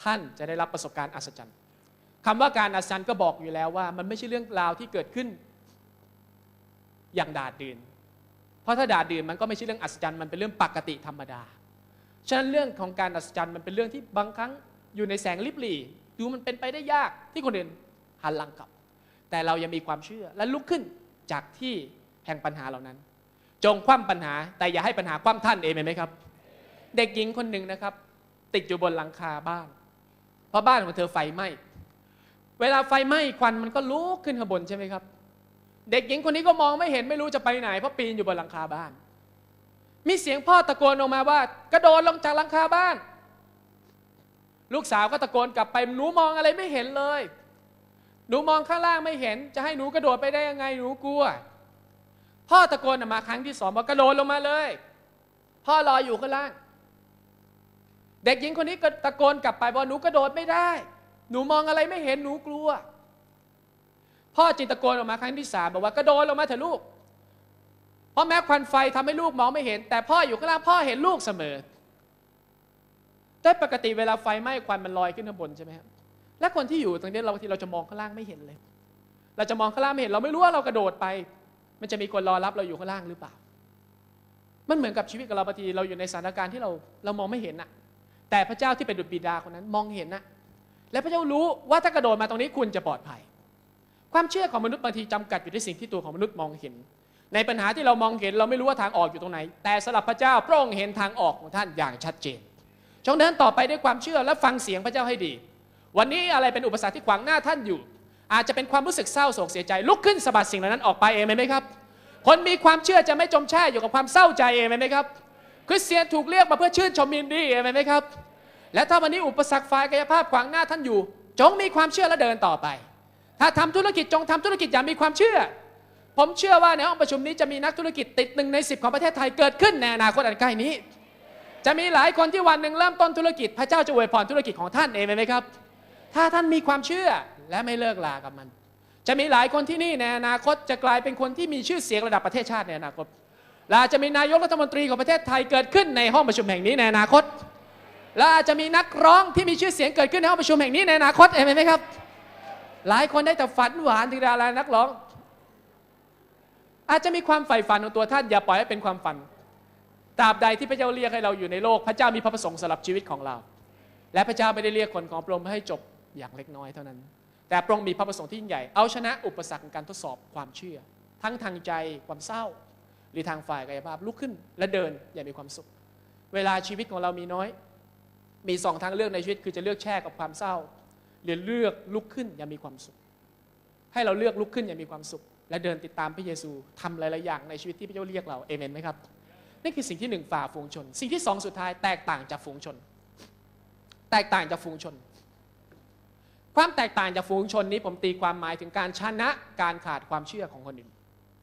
ท่านจะได้รับประสบการณ์อัศจรรย์คำว่าการอัศจรรย์ก็บอกอยู่แล้วว่ามันไม่ใช่เรื่องราวที่เกิดขึ้นอย่างดาดดื่นเพราะถ้าดาดดื่นมันก็ไม่ใช่เรื่องอัศจรรย์มันเป็นเรื่องปกติธรรมดาฉะนั้นเรื่องของการอัศจรรย์มันเป็นเรื่องที่บางครั้งอยู่ในแสงลิบหลี่ดูมันเป็นไปได้ยากที่คนอื่นหันหลังกลับแต่เรายังมีความเชื่อและลุกขึ้นจากที่แห่งปัญหาเหล่านั้นจงคว่ำปัญหาแต่อย่าให้ปัญหาคว่ำท่านเองไหมครับเด็กหญิงคนหนึ่งนะครับติดอยู่บนหลังคาบ้านเพราะบ้านของเธอไฟไหม้เวลาไฟไหม้ควันมันก็ลุกขึ้นข้างบนใช่ไหมครับเด็กหญิงคนนี้ก็มองไม่เห็นไม่รู้จะไปไหนเพราะปีนอยู่บนหลังคาบ้านมีเสียงพ่อตะโกนออกมาว่ากระโดดลงจากหลังคาบ้านลูกสาวก็ตะโกนกลับไปหนูมองอะไรไม่เห็นเลยหนูมองข้างล่างไม่เห็นจะให้หนูกระโดดไปได้ยังไงหนูกลัวพ่อตะโกนออกมาครั้งที่2บอกกระโดดลงมาเลยพ่อรออยู่ข้างล่างเด็กหญิงคนนี้ก็ตะโกนกลับไปบอกหนูกระโดดไม่ได้หนูมองอะไรไม่เห็นหนูกลัวพ่อจึงตะโกนออกมาครั้งที่3บอกว่ากระโดดลงมาเถอะลูกเพราะแม้ควันไฟทำให้ลูกมองไม่เห็นแต่พ่ออยู่ข้างล่างพ่อเห็นลูกเสมอแต่ปกติเวลาไฟไหม้ควันมันลอยขึ้นข้างบนใช่ไหมครับและคนที่อยู่ตรงนี้บางทีเราจะมองข้างล่างไม่เห็นเลยเราจะมองข้างล่างไม่เห็นเราไม่รู้ว่าเรากระโดดไปมันจะมีคนรอรับเราอยู่ข้างล่างหรือเปล่ามันเหมือนกับชีวิตของเราบางทีเราอยู่ในสถานการณ์ที่เรามองไม่เห็นน่ะแต่พระเจ้าที่เป็นดุจบิดาคนนั้นมองเห็นนะและพระเจ้ารู้ว่าถ้ากระโดดมาตรงนี้คุณจะปลอดภัยความเชื่อของมนุษย์บางทีจำกัดอยู่ที่สิ่งที่ตัวของมนุษย์มองเห็นในปัญหาที่เรามองเห็นเราไม่รู้ว่าทางออกอยู่ตรงไหนแต่สำหรับพระเจ้าพระองค์เห็นทางออกของท่านอย่างชัดเจนจงเดินต่อไปด้วยความเชื่อและฟังเสียงพระเจ้าให้ดีวันนี้อะไรเป็นอุปสรรคที่ขวางหน้าท่านอยู่อาจจะเป็นความรู้สึกเศร้าโศกเสียใจลุกขึ้นสะบัดสิ่งเหล่านั้นออกไปเองไหมครับคนมีความเชื่อจะไม่จมแช่อยู่กับความเศร้าใจเองไหมครับคริสเตียนถูกเรียกมาเพื่อชื่นชมยินดีเองไหมครับและถ้าวันนี้อุปสรรคฝ่ายกายภาพขวางหน้าท่านอยู่จงมีความเชื่อและเดินต่อไปถ้าทำธุรกิจจงทำธุรกิจอย่างมีความเชื่อผมเชื่อว่าในห้องประชุมนี้จะมีนักธุรกิจติด1 ใน 10ของประเทศไทยเกิดขึ้นในอนาคตอันใกล้นี้จะมีหลายคนที่วันหนึ่งเริ่มต้นธุรกิจพระเจ้าจะอวยพรธุรกิจของท่านเองไหมครับถ้าท่านมีความเชื่อและไม่เลิกลากับมันจะมีหลายคนที่นี่ในอนาคตจะกลายเป็นคนที่มีชื่อเสียงระดับประเทศชาติในอนาคตและจะมีนายกรัฐมนตรีของประเทศไทยเกิดขึ้นในห้องประชุมแห่งนี้ในอนาคตและอาจจะมีนักร้องที่มีชื่อเสียงเกิดขึ้นในห้องประชุมแห่งนี้ในอนาคตเห็นไหมครับหลายคนได้แต่ฝันหวานถึงดารานักร้องอาจจะมีความใฝ่ฝันของตัวท่านอย่าปล่อยให้เป็นความฝันตราบใดที่พระเจ้าเรียกให้เราอยู่ในโลกพระเจ้ามีพระประสงค์สำหรับชีวิตของเราและพระเจ้าไม่ได้เรียกคนของพระองค์ให้จบอย่างเล็กน้อยเท่านั้นแต่พระองค์มีพระประสงค์ที่ยิ่งใหญ่เอาชนะอุปสรรคการทดสอบความเชื่อทั้งทางใจความเศร้าหรือทางฝ่ายกายภาพลุกขึ้นและเดินอย่างมีความสุขเวลาชีวิตของเรามีน้อยมี2 ทางเลือกในชีวิตคือจะเลือกแช่กับความเศร้าหรือเลือกลุกขึ้นอย่างมีความสุขให้เราเลือกลุกขึ้นอย่างมีความสุขและเดินติดตามพระเยซูทำหลายๆอย่างในชีวิตที่พระเจ้าเรียกเราเอเมนไหมครับนี่คือสิ่งที่1ฝ่าฝูงชนสิ่งที่2สุดท้ายแตกต่างจากฝูงชนแตกต่างจากฝูงชนความแตกต่างจากฝูงชนนี้ผมตีความหมายถึงการชนะการขาดความเชื่อของคนอื่น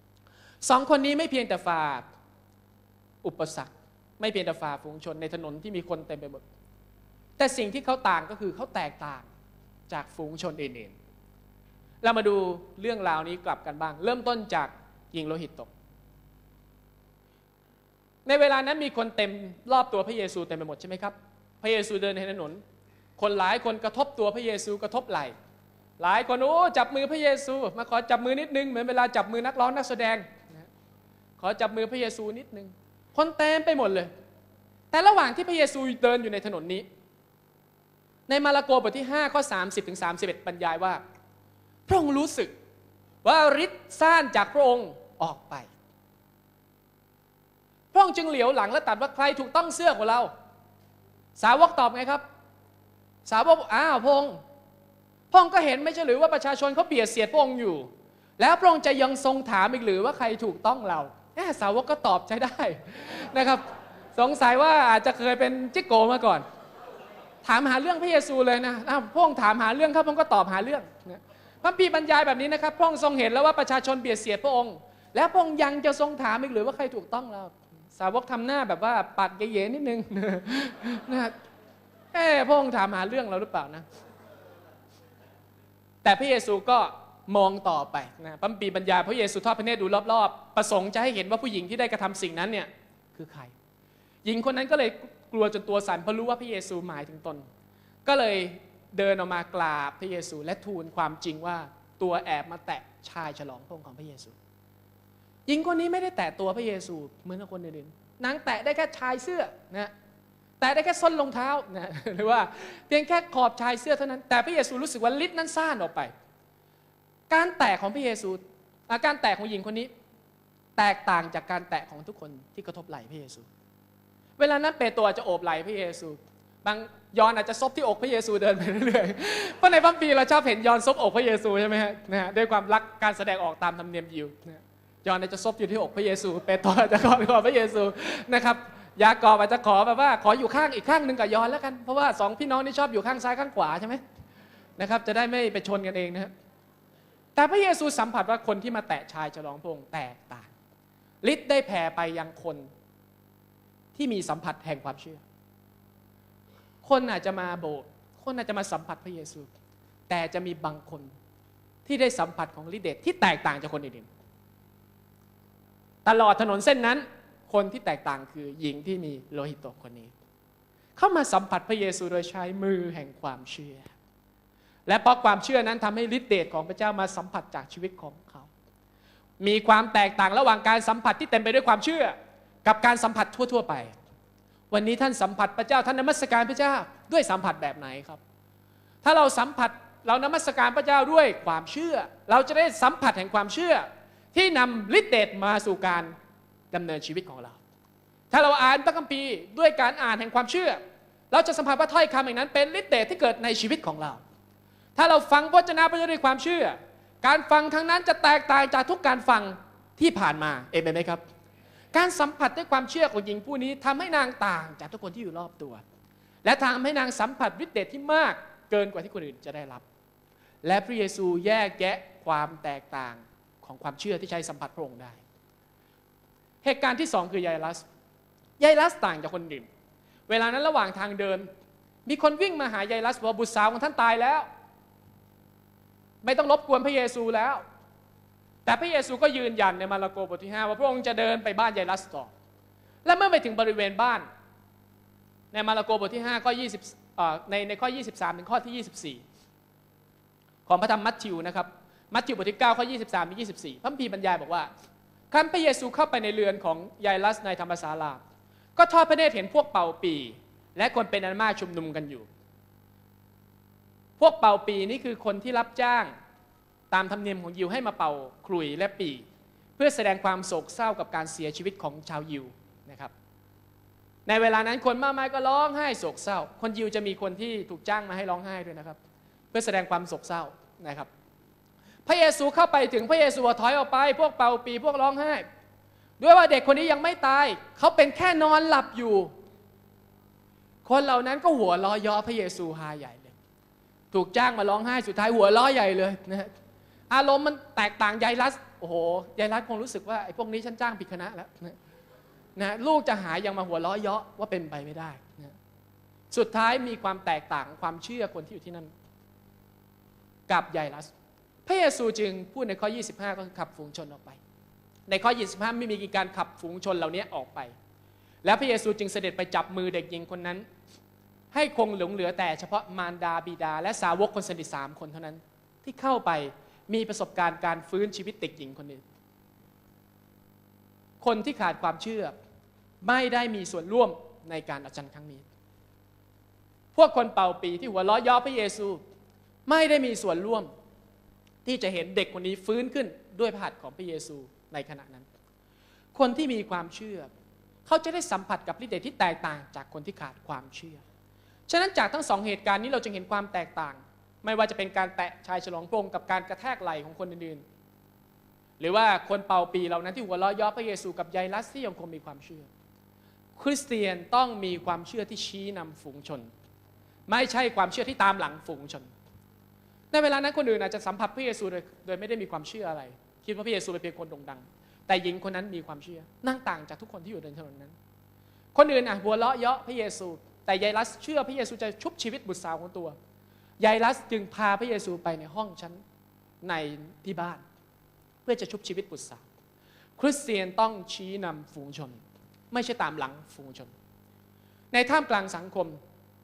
2 คนนี้ไม่เพียงแต่ฝ่าอุปสรรคไม่เพียงแต่ฝ่าฝูงชนในถนนที่มีคนเต็มไปหมดแต่สิ่งที่เขาต่างก็คือเขาแตกต่างจากฝูงชนอื่นๆเรามาดูเรื่องราวนี้กลับกันบ้างเริ่มต้นจากหญิงโลหิตตกในเวลานั้นมีคนเต็มรอบตัวพระเยซูเต็มไปหมดใช่ไหมครับพระเยซูเดินในถนนคนหลายคนกระทบตัวพระเยซูกระทบไหล่หลายคนโอ้จับมือพระเยซูมาขอจับมือนิดนึงเหมือนเวลาจับมือนักร้องนักแสดงขอจับมือพระเยซูนิดนึงคนเต็มไปหมดเลยแต่ระหว่างที่พระเยซูเดินอยู่ในถนนนี้ในมาระโกบทที่5ข้อ30ถึง31บรรยายว่าพระองค์รู้สึกว่าฤทธิ์ซ่านจากพระองค์ออกไปพระองค์จึงเหลียวหลังและตรัสว่าใครถูกต้องเสื้อของเราสาวกตอบไงครับสาวกพระองค์ก็เห็นไม่ใช่หรือว่าประชาชนเขาเบียดเสียดพระองค์อยู่แล้วพระองค์จะยังทรงถามอีกหรือว่าใครถูกต้องเราสาวกก็ตอบใช้ได้นะครับสงสัยว่าอาจจะเคยเป็นจิกโกมาก่อนถามหาเรื่องพระเยซูเลยนะพระองค์ถามหาเรื่องครับพระองค์ก็ตอบหาเรื่องพระคัมภีร์บรรยายแบบนี้นะครับพระองค์ทรงเห็นแล้วว่าประชาชนเบียดเสียดพระองค์แล้วพระองค์ยังจะทรงถามอีกหรือว่าใครถูกต้องเราสาวกทำหน้าแบบว่าปัดเย่ๆนิดนึงนะพระองค์ถามหาเรื่องเราหรือเปล่านะแต่พระเยซูก็มองต่อไปนะพระคัมภีร์บรรยายพระเยซูทอดพระเนตรดูรอบๆประสงค์จะให้เห็นว่าผู้หญิงที่ได้กระทำสิ่งนั้นเนี่ยคือใครหญิงคนนั้นก็เลยกลัวจนตัวสั่นเพราะรู้ว่าพระเยซูหมายถึงตนก็เลยเดินออกมากราบพระเยซูและทูลความจริงว่าตัวแอบมาแตะชายฉลองพระองค์ของพระเยซูหญิงคนนี้ไม่ได้แตะตัวพระเยซูเหมือนกับคนอื่นๆนางแตะได้แค่ชายเสื้อนะแตะได้แค่ส้นรองเท้านะหรือว่าเพียงแค่ขอบชายเสื้อเท่านั้นแต่พระเยซูรู้สึกว่าฤทธิ์นั้นซ่านออกไปการแตะของพระเยซูการแตะของหญิงคนนี้แตกต่างจากการแตะของทุกคนที่กระทบไหล่พระเยซูเวลานั้นเปโตรจะโอบไหล่พระเยซูบางยอนอาจจะซบที่อกพระเยซูเดินไปเรื่อยๆเพราะในพระคัมภีร์เราชอบเห็นยอนซบอกพระเยซูใช่ไหมฮะด้วยความรักการแสดงออกตามธรรมเนียมยิวยอนอาจจะซบอยู่ที่อกพระเยซูเปโตรอาจจะกอดพระเยซูนะครับยากอบอาจจะขอแบบว่าขออยู่ข้างอีกข้างหนึ่งกับยอนแล้วกันเพราะว่าสองพี่น้องนี่ชอบอยู่ข้างซ้ายข้างขวาใช่ไหมนะครับจะได้ไม่ไปชนกันเองนะครับแต่พระเยซูสัมผัสว่าคนที่มาแตะชายฉลองพระองค์แตกต่างฤทธิ์ได้แผ่ไปยังคนที่มีสัมผัสแห่งความเชื่อคนอาจจะมาโบสถ์คนอาจจะมาสัมผัสพระเยซูแต่จะมีบางคนที่ได้สัมผัสของฤทธิ์เดชที่แตกต่างจากคนอื่นตลอดถนนเส้นนั้นคนที่แตกต่างคือหญิงที่มีโลหิตตกคนนี้เข้ามาสัมผัสพระเยซูโดยใช้มือแห่งความเชื่อและเพราะความเชื่อนั้นทำให้ฤทธิ์เดชของพระเจ้ามาสัมผัสจากชีวิตของเขามีความแตกต่างระหว่างการสัมผัสที่เต็มไปด้วยความเชื่อกับการสัมผัสทั่วๆไปวันนี้ท่านสัมผัสพระเจ้าท่านนมัสการพระเจ้าด้วยสัมผัสแบบไหนครับถ้าเราสัมผัสเรานมัสการพระเจ้าด้วยความเชื่อเราจะได้สัมผัสแห่งความเชื่อที่นำฤทธิ์เดชมาสู่การดำเนินชีวิตของเราถ้าเราอ่านพระคัมภีร์ด้วยการอ่านแห่งความเชื่อเราจะสัมผัสว่าถ้อยคำอย่างนั้นเป็นฤทธิ์เดชที่เกิดในชีวิตของเราถ้าเราฟังพระวจนะพระเจ้าด้วยความเชื่อการฟังทั้งนั้นจะแตกต่างจากทุกการฟังที่ผ่านมาเอเมนไหมครับการสัมผัสด้วยความเชื่อของหญิงผู้นี้ทำให้นางต่างจากทุกคนที่อยู่รอบตัวและทำให้นางสัมผัสฤทธิ์เดชที่มากเกินกว่าที่คนอื่นจะได้รับและพระเยซูแยกแยะความแตกต่างของความเชื่อที่ใช้สัมผัสพระองค์ได้เหตุการณ์ที่สองคือยายลัสต่างจากคนอื่นเวลานั้นระหว่างทางเดินมีคนวิ่งมาหายายลัสว่าบุตรสาวของท่านตายแล้วไม่ต้องรบกวนพระเยซูแล้วแต่พระเยซูก็ยืนยันในมาระโกบทที่5ว่าพระองค์จะเดินไปบ้านยายลัสต่อและเมื่อไปถึงบริเวณบ้านในมาระโกบทที่5ข้อ20ในข้อ23ถึงข้อที่24ของพระธรรมมัทธิวนะครับมัทธิวบทที่9ข้อ23ถึง24พระคัมภีร์บรรยายบอกว่าครั้นพระเยซูเข้าไปในเรือนของยายลัสในธรรมศาลาก็ทอดพระเนตรเห็นพวกเป่าปีและคนเป็นอันมากชุมนุมกันอยู่พวกเป่าปีนี่คือคนที่รับจ้างตามธรรมเนียมของยิวให้มาเป่าขลุ่ยและปีเพื่อแสดงความโศกเศร้ากับการเสียชีวิตของชาวยิวนะครับในเวลานั้นคนมากมายก็ร้องไห้โศกเศร้าคนยิวจะมีคนที่ถูกจ้างมาให้ร้องไห้ด้วยนะครับเพื่อแสดงความโศกเศร้านะครับพระเยซูเข้าไปถึงพระเยซูถอยออกไปพวกเป่าปีพวกร้องไห้ด้วยว่าเด็กคนนี้ยังไม่ตายเขาเป็นแค่นอนหลับอยู่คนเหล่านั้นก็หัวเราะเยาะพระเยซูฮาใหญ่เลยถูกจ้างมาร้องไห้สุดท้ายหัวเราะใหญ่เลยนะอารมณ์มันแตกต่างยายลัสโอ้โหยายลัสคงรู้สึกว่าไอ้พวกนี้ฉันจ้างผิดคณะแล้วนะลูกจะหายยังมาหัวเราะเยาะว่าเป็นไปไม่ได้นะสุดท้ายมีความแตกต่างความเชื่อคนที่อยู่ที่นั่นกับยายลัสพระเยซูจึงพูดในข้อ25ก็คือขับฝูงชนออกไปในข้อ25ไม่มีการขับฝูงชนเหล่านี้ออกไปแล้วพระเยซูจึงเสด็จไปจับมือเด็กหญิงคนนั้นให้คงหลงเหลือแต่เฉพาะมารดาบิดาและสาวกคนสนิท3คนเท่านั้นที่เข้าไปมีประสบการณ์การฟื้นชีวิตเด็กหญิงคนนี้คนที่ขาดความเชื่อไม่ได้มีส่วนร่วมในการอัศจรรย์ครั้งนี้พวกคนเป่าปีที่หัวเราะเยาะพระเยซูไม่ได้มีส่วนร่วมที่จะเห็นเด็กคนนี้ฟื้นขึ้นด้วยพระหัตถ์ของพระเยซูในขณะนั้นคนที่มีความเชื่อเขาจะได้สัมผัสกับฤทธิ์เดชที่แตกต่างจากคนที่ขาดความเชื่อฉะนั้นจากทั้งสองเหตุการณ์นี้เราจึงเห็นความแตกต่างไม่ว่าจะเป็นการแตะชายฉลองพระองค์กับการกระแทกไหล่ของคนอื่นๆหรือว่าคนเป่าปีเหล่านั้นที่หัวเราะเยาะพระเยซูกับยายลัสที่ยังคงมีความเชื่อคริสเตียนต้องมีความเชื่อที่ชี้นำฝูงชนไม่ใช่ความเชื่อที่ตามหลังฝูงชนในเวลานั้นคนอื่นอาจจะสัมผัสพระเยซูโดยไม่ได้มีความเชื่ออะไรคิดว่าพระเยซูเป็นเพียงคนโด่งดังแต่หญิงคนนั้นมีความเชื่อนั่งต่างจากทุกคนที่อยู่ในถนนนั้นคนอื่นหัวเราะเยาะพระเยซูแต่ยายลัสเชื่อพระเยซูจะชุบชีวิตบุตรสาวของตัวยายลัสจึงพาพระเยซูไปในห้องชั้นในที่บ้านเพื่อจะชุบชีวิตบุตรสาวคริสเตียนต้องชี้นำฝูงชนไม่ใช่ตามหลังฝูงชนในท่ามกลางสังคม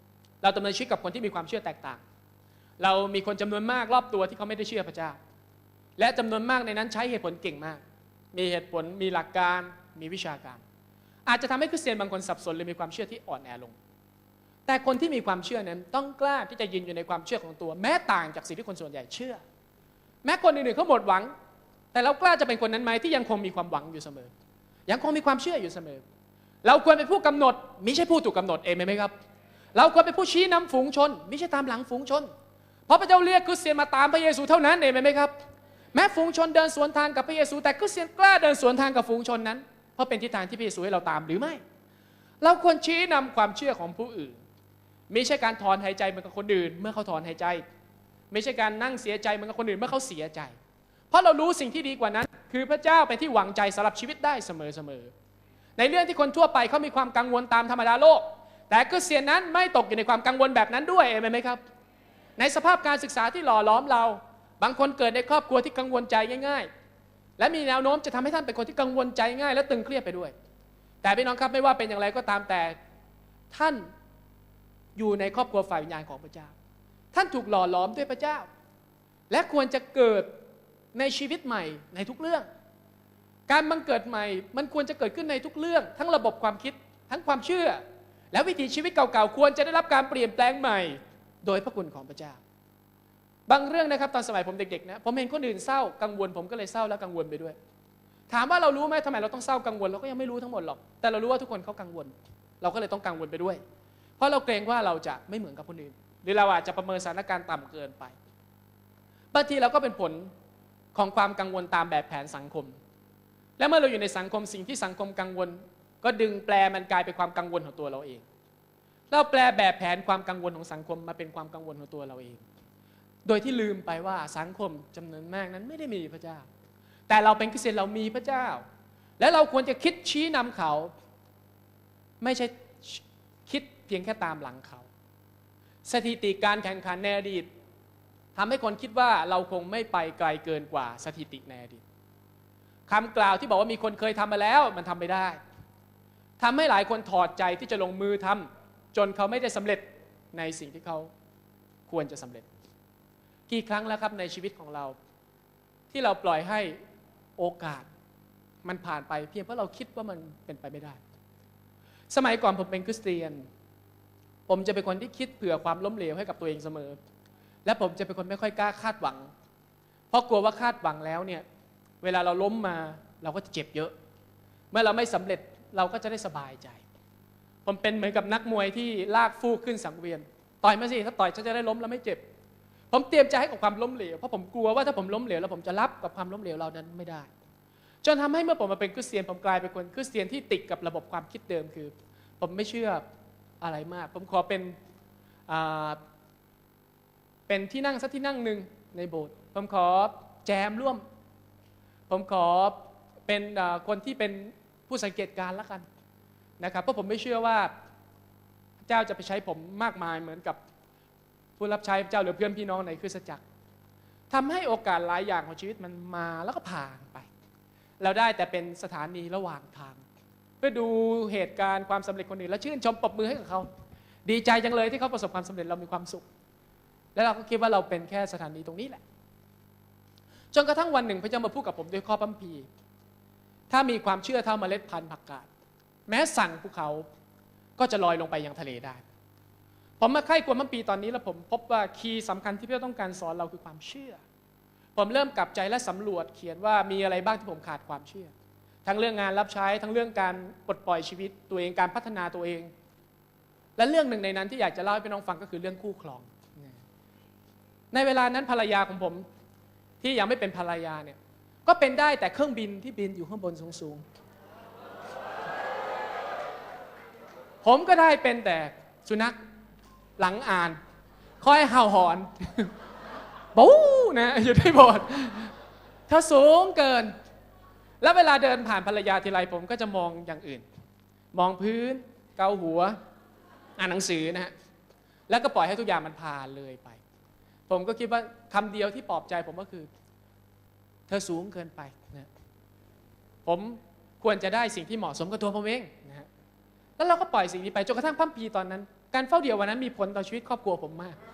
เราดำเนินชีวิตกับคนที่มีความเชื่อแตกต่างเรามีคนจำนวนมากรอบตัวที่เขาไม่ได้เชื่อพระเจ้าและจำนวนมากในนั้นใช้เหตุผลเก่งมากมีเหตุผลมีหลักการมีวิชาการอาจจะทำให้คริสเตียนบางคนสับสนหรือมีความเชื่อที่อ่อนแอลงแต่คนที่มีความเชื่อนั้นต้องกล้าที่จะยืนอยู่ในความเชื่อของตัวแม้ต่างจากสิ่งที่คนส่วนใหญ่เชื่อแม้คนอื่นๆเขาหมดหวังแต่เรากล้าจะเป็นคนนั้นไหมที่ยังคงมีความหวังอยู่เสมอยังคงมีความเชื่ออยู่เสมอเราควรเป็นผู้กำหนดไม่ใช่ผู้ถูกกำหนดเองไหมครับเราควรเป็นผู้ชี้นำฝูงชนไม่ใช่ตามหลังฝูงชนเพราะพระเจ้าเรียกคริสเตียนมาตามพระเยซูเท่านั้นเองไหมครับแม้ฝูงชนเดินสวนทางกับพระเยซูแต่คริสเตียนกล้าเดินสวนทางกับฝูงชนนั้นเพราะเป็นทิศทางที่พระเยซูให้เราตามหรือไม่เราควรชี้นำความเชื่อของผู้อื่นไม่ใช่การถอนหายใจเหมือนกับคนอื่นเมื่อเขาถอนหายใจไม่ใช่การนั่งเสียใจเหมือนกับคนอื่นเมื่อเขาเสียใจเพราะเรารู้สิ่งที่ดีกว่านั้นคือพระเจ้าเป็นที่หวังใจสำหรับชีวิตได้เสมอในเรื่องที่คนทั่วไปเขามีความกังวลตามธรรมดาโลกแต่คริสเตียนนั้นไม่ตกอยู่ในความกังวลแบบนั้นด้วยเห็นไหมครับในสภาพการศึกษาที่หล่อล้อมเราบางคนเกิดในครอบครัวที่กังวลใจง่ายๆและมีแนวโน้มจะทำให้ท่านเป็นคนที่กังวลใจง่ายและตึงเครียดไปด้วยแต่พี่น้องครับไม่ว่าเป็นอย่างไรก็ตามแต่ท่านอยู่ในครอบครัวฝ่ายวิญญาณของพระเจ้าท่านถูกหล่อหลอมด้วยพระเจ้าและควรจะเกิดในชีวิตใหม่ในทุกเรื่องการบังเกิดใหม่มันควรจะเกิดขึ้นในทุกเรื่องทั้งระบบความคิดทั้งความเชื่อและวิถีชีวิตเก่าๆควรจะได้รับการเปลี่ยนแปลงใหม่โดยพระคุณของพระเจ้าบางเรื่องนะครับตอนสมัยผมเด็กๆนะผมเห็นคนอื่นเศร้ากังวลผมก็เลยเศร้าและกังวลไปด้วยถามว่าเรารู้ไหมทำไมเราต้องเศร้ากังวลเราก็ยังไม่รู้ทั้งหมดหรอกแต่เรารู้ว่าทุกคนเขากังวลเราก็เลยต้องกังวลไปด้วยเพราะเราเกรงว่าเราจะไม่เหมือนกับคนอื่นหรือเราอาจจะประเมินสถานการณ์ต่ำเกินไปบางทีเราก็เป็นผลของความกังวลตามแบบแผนสังคมและเมื่อเราอยู่ในสังคมสิ่งที่สังคมกังวลก็ดึงแปลมันกลายเป็นความกังวลของตัวเราเองเราแปลแบบแผนความกังวลของสังคมมาเป็นความกังวลของตัวเราเองโดยที่ลืมไปว่าสังคมจำนวนมากนั้นไม่ได้มีพระเจ้าแต่เราเป็นคริสเตียนเรามีพระเจ้าและเราควรจะคิดชี้นำเขาไม่ใช่คิดเพียงแค่ตามหลังเขาสถิติการแข่งขันในอดีตทำให้คนคิดว่าเราคงไม่ไปไกลเกินกว่าสถิติในอดีตคำกล่าวที่บอกว่ามีคนเคยทำมาแล้วมันทำไม่ได้ทำให้หลายคนถอดใจที่จะลงมือทำจนเขาไม่ได้สำเร็จในสิ่งที่เขาควรจะสำเร็จกี่ครั้งแล้วครับในชีวิตของเราที่เราปล่อยให้โอกาสมันผ่านไปเพียงเพราะเราคิดว่ามันเป็นไปไม่ได้สมัยก่อนผมเป็นคริสเตียนผมจะเป็นคนที่คิดเผื่อความล้มเหลวให้กับตัวเองเสมอและผมจะเป็นคนไม่ค่อยกล้าคาดหวังเพราะกลัวว่าคาดหวังแล้วเนี่ยเวลาเราล้มมาเราก็จะเจ็บเยอะเมื่อเราไม่สำเร็จเราก็จะได้สบายใจผมเป็นเหมือนกับนักมวยที่ลากฟูกขึ้นสังเวียนต่อยมาสิถ้าต่อยฉันจะได้ล้มแล้วไม่เจ็บผมเตรียมใจให้กับความล้มเหลวเพราะผมกลัวว่าถ้าผมล้มเหลวแล้วผมจะรับกับความล้มเหลวเรานั้นไม่ได้จนทำให้เมื่อผมมาเป็นคริสเตียนผมกลายเป็นคนคริสเตียนที่ติดกับระบบความคิดเดิมคือผมไม่เชื่ออะไรมากผมขอเป็นที่นั่งสักที่นั่งหนึ่งในโบสถ์ผมขอแจมร่วมผมขอเป็นคนที่เป็นผู้สังเกตการณ์แล้วกันนะครับเพราะผมไม่เชื่อว่าพระเจ้าจะไปใช้ผมมากมายเหมือนกับผู้รับใช้พระเจ้าหรือเพื่อนพี่น้องในคริสตจักรทำให้โอกาสหลายอย่างของชีวิตมันมาแล้วก็ผ่านไปเราได้แต่เป็นสถานีระหว่างทางเพื่อดูเหตุการณ์ความสำเร็จคนอื่นแล้วชื่นชมปรบมือให้กับเขาดีใจจังเลยที่เขาประสบความสำเร็จเรามีความสุขแล้วเราก็คิดว่าเราเป็นแค่สถานีตรงนี้แหละจนกระทั่งวันหนึ่งพระเจ้ามาพูดกับผมด้วยข้อพระคัมภีร์ถ้ามีความเชื่อเท่าเมล็ดพันธุ์ผักกาดแม้สั่งภูเขาก็จะลอยลงไปยังทะเลได้ผมมาไข้ควรพระคัมภีร์ตอนนี้แล้วผมพบว่าคีย์สำคัญที่พระเจ้าต้องการสอนเราคือความเชื่อผมเริ่มกลับใจและสำรวจเขียนว่ามีอะไรบ้างที่ผมขาดความเชื่อทั้งเรื่องงานรับใช้ทั้งเรื่องการปลดปล่อยชีวิตตัวเองการพัฒนาตัวเองและเรื่องหนึ่งในนั้นที่อยากจะเล่าให้พี่น้องฟังก็คือเรื่องคู่ครองในเวลานั้นภรรยาของผมที่ยังไม่เป็นภรรยาเนี่ยก็เป็นได้แต่เครื่องบินที่บินอยู่ข้างบนสูงๆผมก็ได้เป็นแต่สุนัขหลังอ่านคอยเห่าหอนบู๊นะอยู่ที่โบสถ์เธอสูงเกินแล้วเวลาเดินผ่านภรรยาทีไรผมก็จะมองอย่างอื่นมองพื้นเกาหัวอ่านหนังสือนะฮะแล้วก็ปล่อยให้ทุกอย่างมันผ่านเลยไปผมก็คิดว่าคำเดียวที่ปลอบใจผมก็คือเธอสูงเกินไปนะผมควรจะได้สิ่งที่เหมาะสมกับตัวผมเองนะฮะแล้วเราก็ปล่อยสิ่งนี้ไปจนกระทั่งพระคัมภีร์ตอนนั้นการเฝ้าเดี่ยววันนั้นมีผลต่อชีวิตครอบครัวผมมาก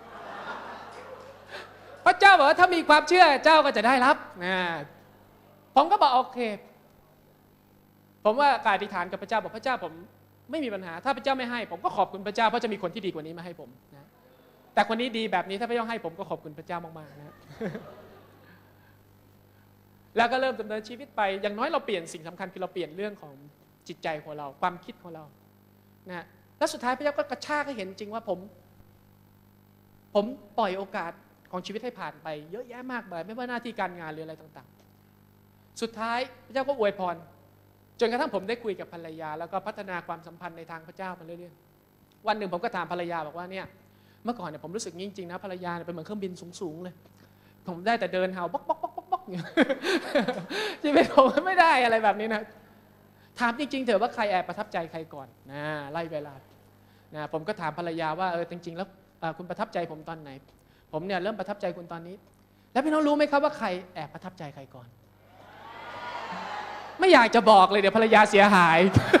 พระเจ้าบอกว่าถ้ามีความเชื่อเจ้าก็จะได้รับผมก็บอกโอเคผมว่าการอธิษฐานกับพระเจ้าบอกพระเจ้าผมไม่มีปัญหาถ้าพระเจ้าไม่ให้ผมก็ขอบคุณพระเจ้าเพราะจะมีคนที่ดีกว่านี้มาให้ผมนะแต่คนนี้ดีแบบนี้ถ้าพระเจ้าให้ผมก็ขอบคุณพระเจ้ามากๆนะแล้วก็เริ่มดำเนินชีวิตไปอย่างน้อยเราเปลี่ยนสิ่งสำคัญคือเราเปลี่ยนเรื่องของจิตใจของเราความคิดของเรานะแล้วสุดท้ายพระเจ้าก็กระชากให้เห็นจริงว่าผมปล่อยโอกาสของชีวิตให้ผ่านไปเยอะแยะมากมายไม่ว่าหน้าที่การงานหรืออะไรต่างๆสุดท้ายพระเจ้าก็อวยพรจนกระทั่งผมได้คุยกับภรรยาแล้วก็พัฒนาความสัมพันธ์ในทางพระเจ้ามาเรื่อยๆวันหนึ่งผมก็ถามภรรยาบอกว่าเนี่ยเมื่อก่อนเนี่ยผมรู้สึกจริงๆนะภรรยาเป็นเหมือนเครื่องบินสูงๆเลยผมได้แต่เดินเห่าบ๊อกบ๊อกบ๊อกบ๊อกบ๊อกชีวิตผมไม่ได้อะไรแบบนี้นะถามจริงๆเถอะว่าใครแอบประทับใจใครก่อนนะไล่เวลานะผมก็ถามภรรยาว่าจริงๆแล้วคุณประทับใจผมตอนไหนผมเนี่ยเริ่มประทับใจคุณตอนนี้แล้วพี่น้องรู้ไหมครับว่าใครแอบประทับใจใครก่อนไม่อยากจะบอกเลยเดี๋ยวภรรยาเสียหาย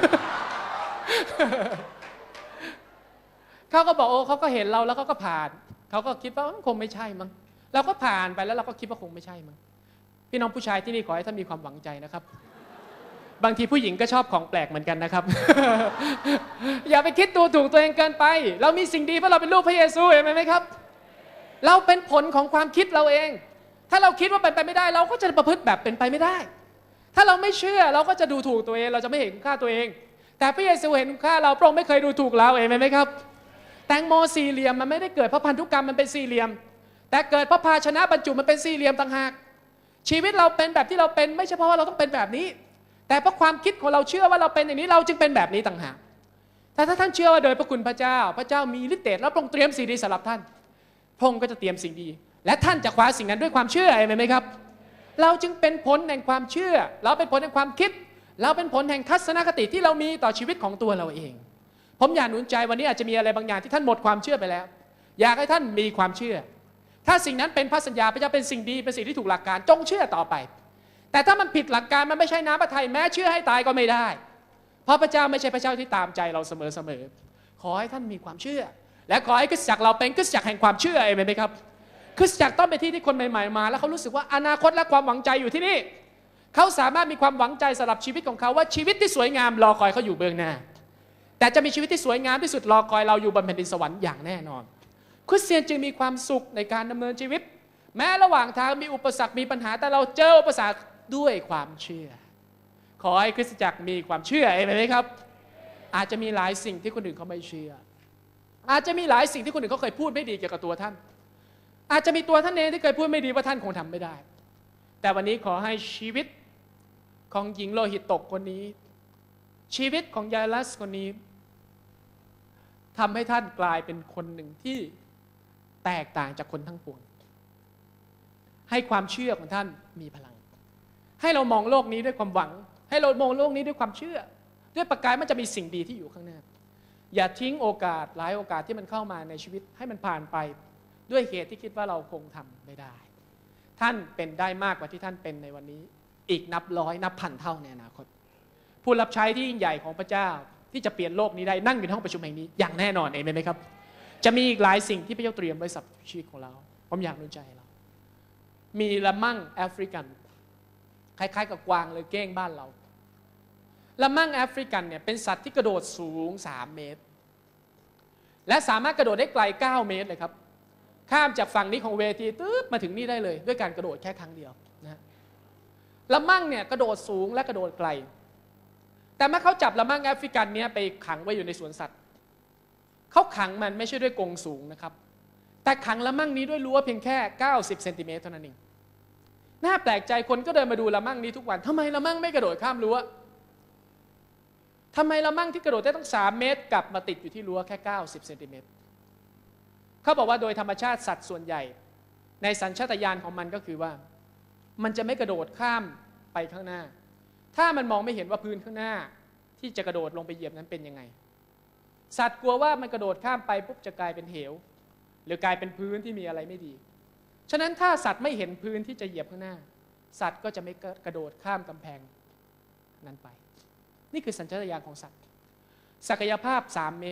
เขาก็บอกโอ้เขาก็เห็นเราแล้วเขาก็ผ่านเขาก็คิดว่าคงไม่ใช่มั้งเราก็ผ่านไปแล้วเราก็คิดว่าคงไม่ใช่มั้งพี่น้องผู้ชายที่นี่ขอให้ท่านมีความหวังใจนะครับบางทีผู้หญิงก็ชอบของแปลกเหมือนกันนะครับ อย่าไปคิดดูถูกตัวเองเกินไปเรามีสิ่งดีเพราะเราเป็นลูกพระเยซูเห็นไหมครับเราเป็นผลของความคิดเราเองถ้าเราคิดว่าเป็นไปไม่ได้เราก็จะประพฤติแบบเป็นไปไม่ได้ถ้าเราไม่เชื่อเราก็จะดูถูกตัวเองเราจะไม่เห็นคุณค่าตัวเองแต่พระเยซูเห็นคุณค่าเราพระองค์ไม่เคยดูถูกเราเห็นไหมครับแตงโมสี่เหลี่ยมมันไม่ได้เกิดเพราะพันธุกรรมมันเป็นสี่เหลี่ยมแต่เกิดเพราะภาชนะบรรจุมันเป็นสี่เหลี่ยมต่างหากชีวิตเราเป็นแบบที่เราเป็นไม่ใช่เพราะว่าเราต้องเป็นแบบนี้แต่เพราะความคิดของเราเชื่อว่าเราเป็นอย่างนี้เราจึงเป็นแบบนี้ต่างหากแต่ถ้าท่านเชื่อว่าโดยพระคุณพระเจ้าพระเจ้ามีฤทธิ์เดชและพระองค์เตรียมสิ่งดีสำหรับท่านพระองค์ก็จะเตรียมสิ่งดีและท่านจะคว้าสิ่งนั้นด้วยความเชื่อเห็นไหมครับเราจึงเป็นผลแห่งความเชื่อเราเป็นผลแห่งความคิดเราเป็นผลแห่งทัศนคติที่เรามีต่อชีวิตของตัวเราเองผมอยากหนุนใจวันนี้อาจจะมีอะไรบางอย่างที่ท่านหมดความเชื่อไปแล้วอยากให้ท่านมีความเชื่อถ้าสิ่งนั้นเป็นพระสัญญาพระเจ้าเป็นสิ่งดีเป็นสิ่งที่ถูกหลักการจงเชื่อต่อไปแต่ถ้ามันผิดหลักการมันไม่ใช่น้ำพระทัยแม้เชื่อให้ตายก็ไม่ได้เพราะพระเจ้าไม่ใช่พระเจ้าที่ตามใจเราเสมอขอให้ท่านมีความเชื่อและขอให้คริสตจักรเราเป็นคริสตจักรแห่งความเชื่อเองไหมครับคริสตจักรต้องเป็นที่ที่คนใหม่ๆมาแล้วเขารู้สึกว่าอนาคตและความหวังใจอยู่ที่นี่เขาสามารถมีความหวังใจสำหรับชีวิตของเขาว่าชีวิตที่สวยงามรอคอยเขาอยู่เบื้องหน้าแต่จะมีชีวิตที่สวยงามที่สุดรอคอยเราอยู่บนแผ่นดินสวรรค์อย่างแน่นอนคริสเตียนจึงมีความสุขในการดำเนินชีวิตแม้ระหว่างทางมีอุปสรรคมีปัญหาแต่เราเจออุปสรรคด้วยความเชื่อขอให้คริสตจักรมีความเชื่อเห็นไหมครับอาจจะมีหลายสิ่งที่คนอื่นเขาไม่เชื่ออาจจะมีหลายสิ่งที่คนอื่นเขาเคยพูดไม่ดีเกี่ยวกับตัวท่านอาจจะมีตัวท่านเองที่เคยพูดไม่ดีว่าท่านคงทำไม่ได้แต่วันนี้ขอให้ชีวิตของหญิงโลหิตตกคนนี้ชีวิตของยายลัสคนนี้ทำให้ท่านกลายเป็นคนหนึ่งที่แตกต่างจากคนทั้งปวงให้ความเชื่อของท่านมีพลังให้เรามองโลกนี้ด้วยความหวังให้เรามองโลกนี้ด้วยความเชื่อด้วยประกายมันจะมีสิ่งดีที่อยู่ข้างหน้าอย่าทิ้งโอกาสหลายโอกาสที่มันเข้ามาในชีวิตให้มันผ่านไปด้วยเหตุที่คิดว่าเราคงทำไม่ได้ท่านเป็นได้มากกว่าที่ท่านเป็นในวันนี้อีกนับร้อยนับพันเท่าในอนาคตผู้รับใช้ที่ยิ่งใหญ่ของพระเจ้าที่จะเปลี่ยนโลกนี้ได้นั่งอยู่ในห้องประชุมแห่งนี้อย่างแน่นอนเองไหมครับจะมีอีกหลายสิ่งที่พระเจ้าเตรียมไว้สำหรับชีวิตของเราผมอยากหนุนใจเรามีละมั่งแอฟริกันคล้ายๆกับกวางเลยเก้งบ้านเราละมั่งแอฟริกันเนี่ยเป็นสัตว์ที่กระโดดสูง3 เมตรและสามารถกระโดดได้ไกล9 เมตรเลยครับข้ามจากฝั่งนี้ของเวทีตึ๊บมาถึงนี่ได้เลยด้วยการกระโดดแค่ครั้งเดียวนะละมั่งเนี่ยกระโดดสูงและกระโดดไกลแต่เมื่อเขาจับละมั่งแอฟริกันเนี่ยไปขังไว้อยู่ในสวนสัตว์เขาขังมันไม่ใช่ด้วยกรงสูงนะครับแต่ขังละมั่งนี้ด้วยรั้วเพียงแค่90 เซนติเมตรเท่านั้นเองน่าแปลกใจคนก็เดินมาดูละมั่งนี้ทุกวันทำไมละมั่งไม่กระโดดข้ามรั้วทำไมละมั่งที่กระโดดได้ตั้ง3 เมตรกลับมาติดอยู่ที่รั้วแค่90 เซนติเมตรเขาบอกว่าโดยธรรมชาติสัตว์ส่วนใหญ่ในสัญชาตญาณของมันก็คือว่ามันจะไม่กระโดดข้ามไปข้างหน้าถ้ามันมองไม่เห็นว่าพื้นข้างหน้าที่จะกระโดดลงไปเหยียบนั้นเป็นยังไงสัตว์กลัวว่ามันกระโดดข้ามไปปุ๊บจะกลายเป็นเหวหรือกลายเป็นพื้นที่มีอะไรไม่ดีฉะนั้นถ้าสัตว์ไม่เห็นพื้นที่จะเหยียบข้างหน้าสัตว์ก็จะไม่กระโดดข้ามกำแพงนั้นไปนี่คือสัญชาตญาณของสัตว์ศักยภาพ3 เมตร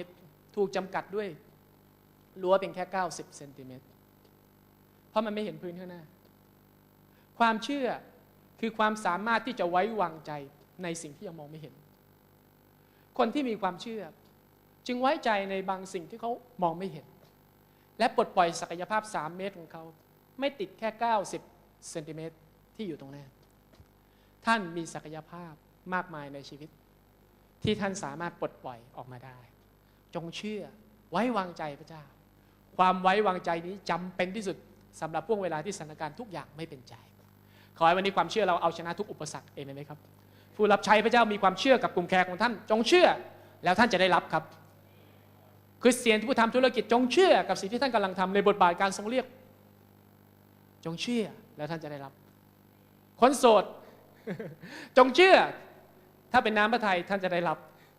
ถูกจำกัดด้วยรั้วเพียงแค่90เซนติเมตรเพราะมันไม่เห็นพื้นข้างหน้าความเชื่อคือความสามารถที่จะไว้วางใจในสิ่งที่ยังมองไม่เห็นคนที่มีความเชื่อจึงไว้ใจในบางสิ่งที่เขามองไม่เห็นและปลดปล่อยศักยภาพ3เมตรของเขาไม่ติดแค่90เซนติเมตรที่อยู่ตรงหน้าท่านมีศักยภาพมากมายในชีวิตที่ท่านสามารถปลดปล่อยออกมาได้จงเชื่อไว้วางใจพระเจ้าความไว้วางใจนี้จำเป็นที่สุดสำหรับช่วงเวลาที่สถานการณ์ทุกอย่างไม่เป็นใจขอให้วันนี้ความเชื่อเราเอาชนะทุกอุปสรรคเองไหมครับผู้รับใช้พระเจ้ามีความเชื่อกับกลุ่มแขกของท่านจงเชื่อแล้วท่านจะได้รับครับคริสเตียนผู้ทำธุรกิจจงเชื่อกับสิ่งที่ท่านกำลังทำในบทบาทการทรงเรียกจงเชื่อแล้วท่านจะได้รับคนโสด จงเชื่อถ้าเป็นน้ำพระทัยท่านจะได้รับ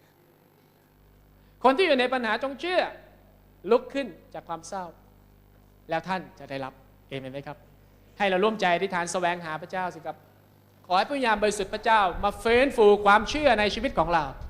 คนที่อยู่ในปัญหาจงเชื่อลุกขึ้นจากความเศร้าแล้วท่านจะได้รับเอเมนไหมครับให้เราร่วมใจอธิษฐานแสวงหาพระเจ้าสิครับขอให้พระวิญญาณบริสุทธิ์พระเจ้ามาฟื้นฟูความเชื่อในชีวิตของเรา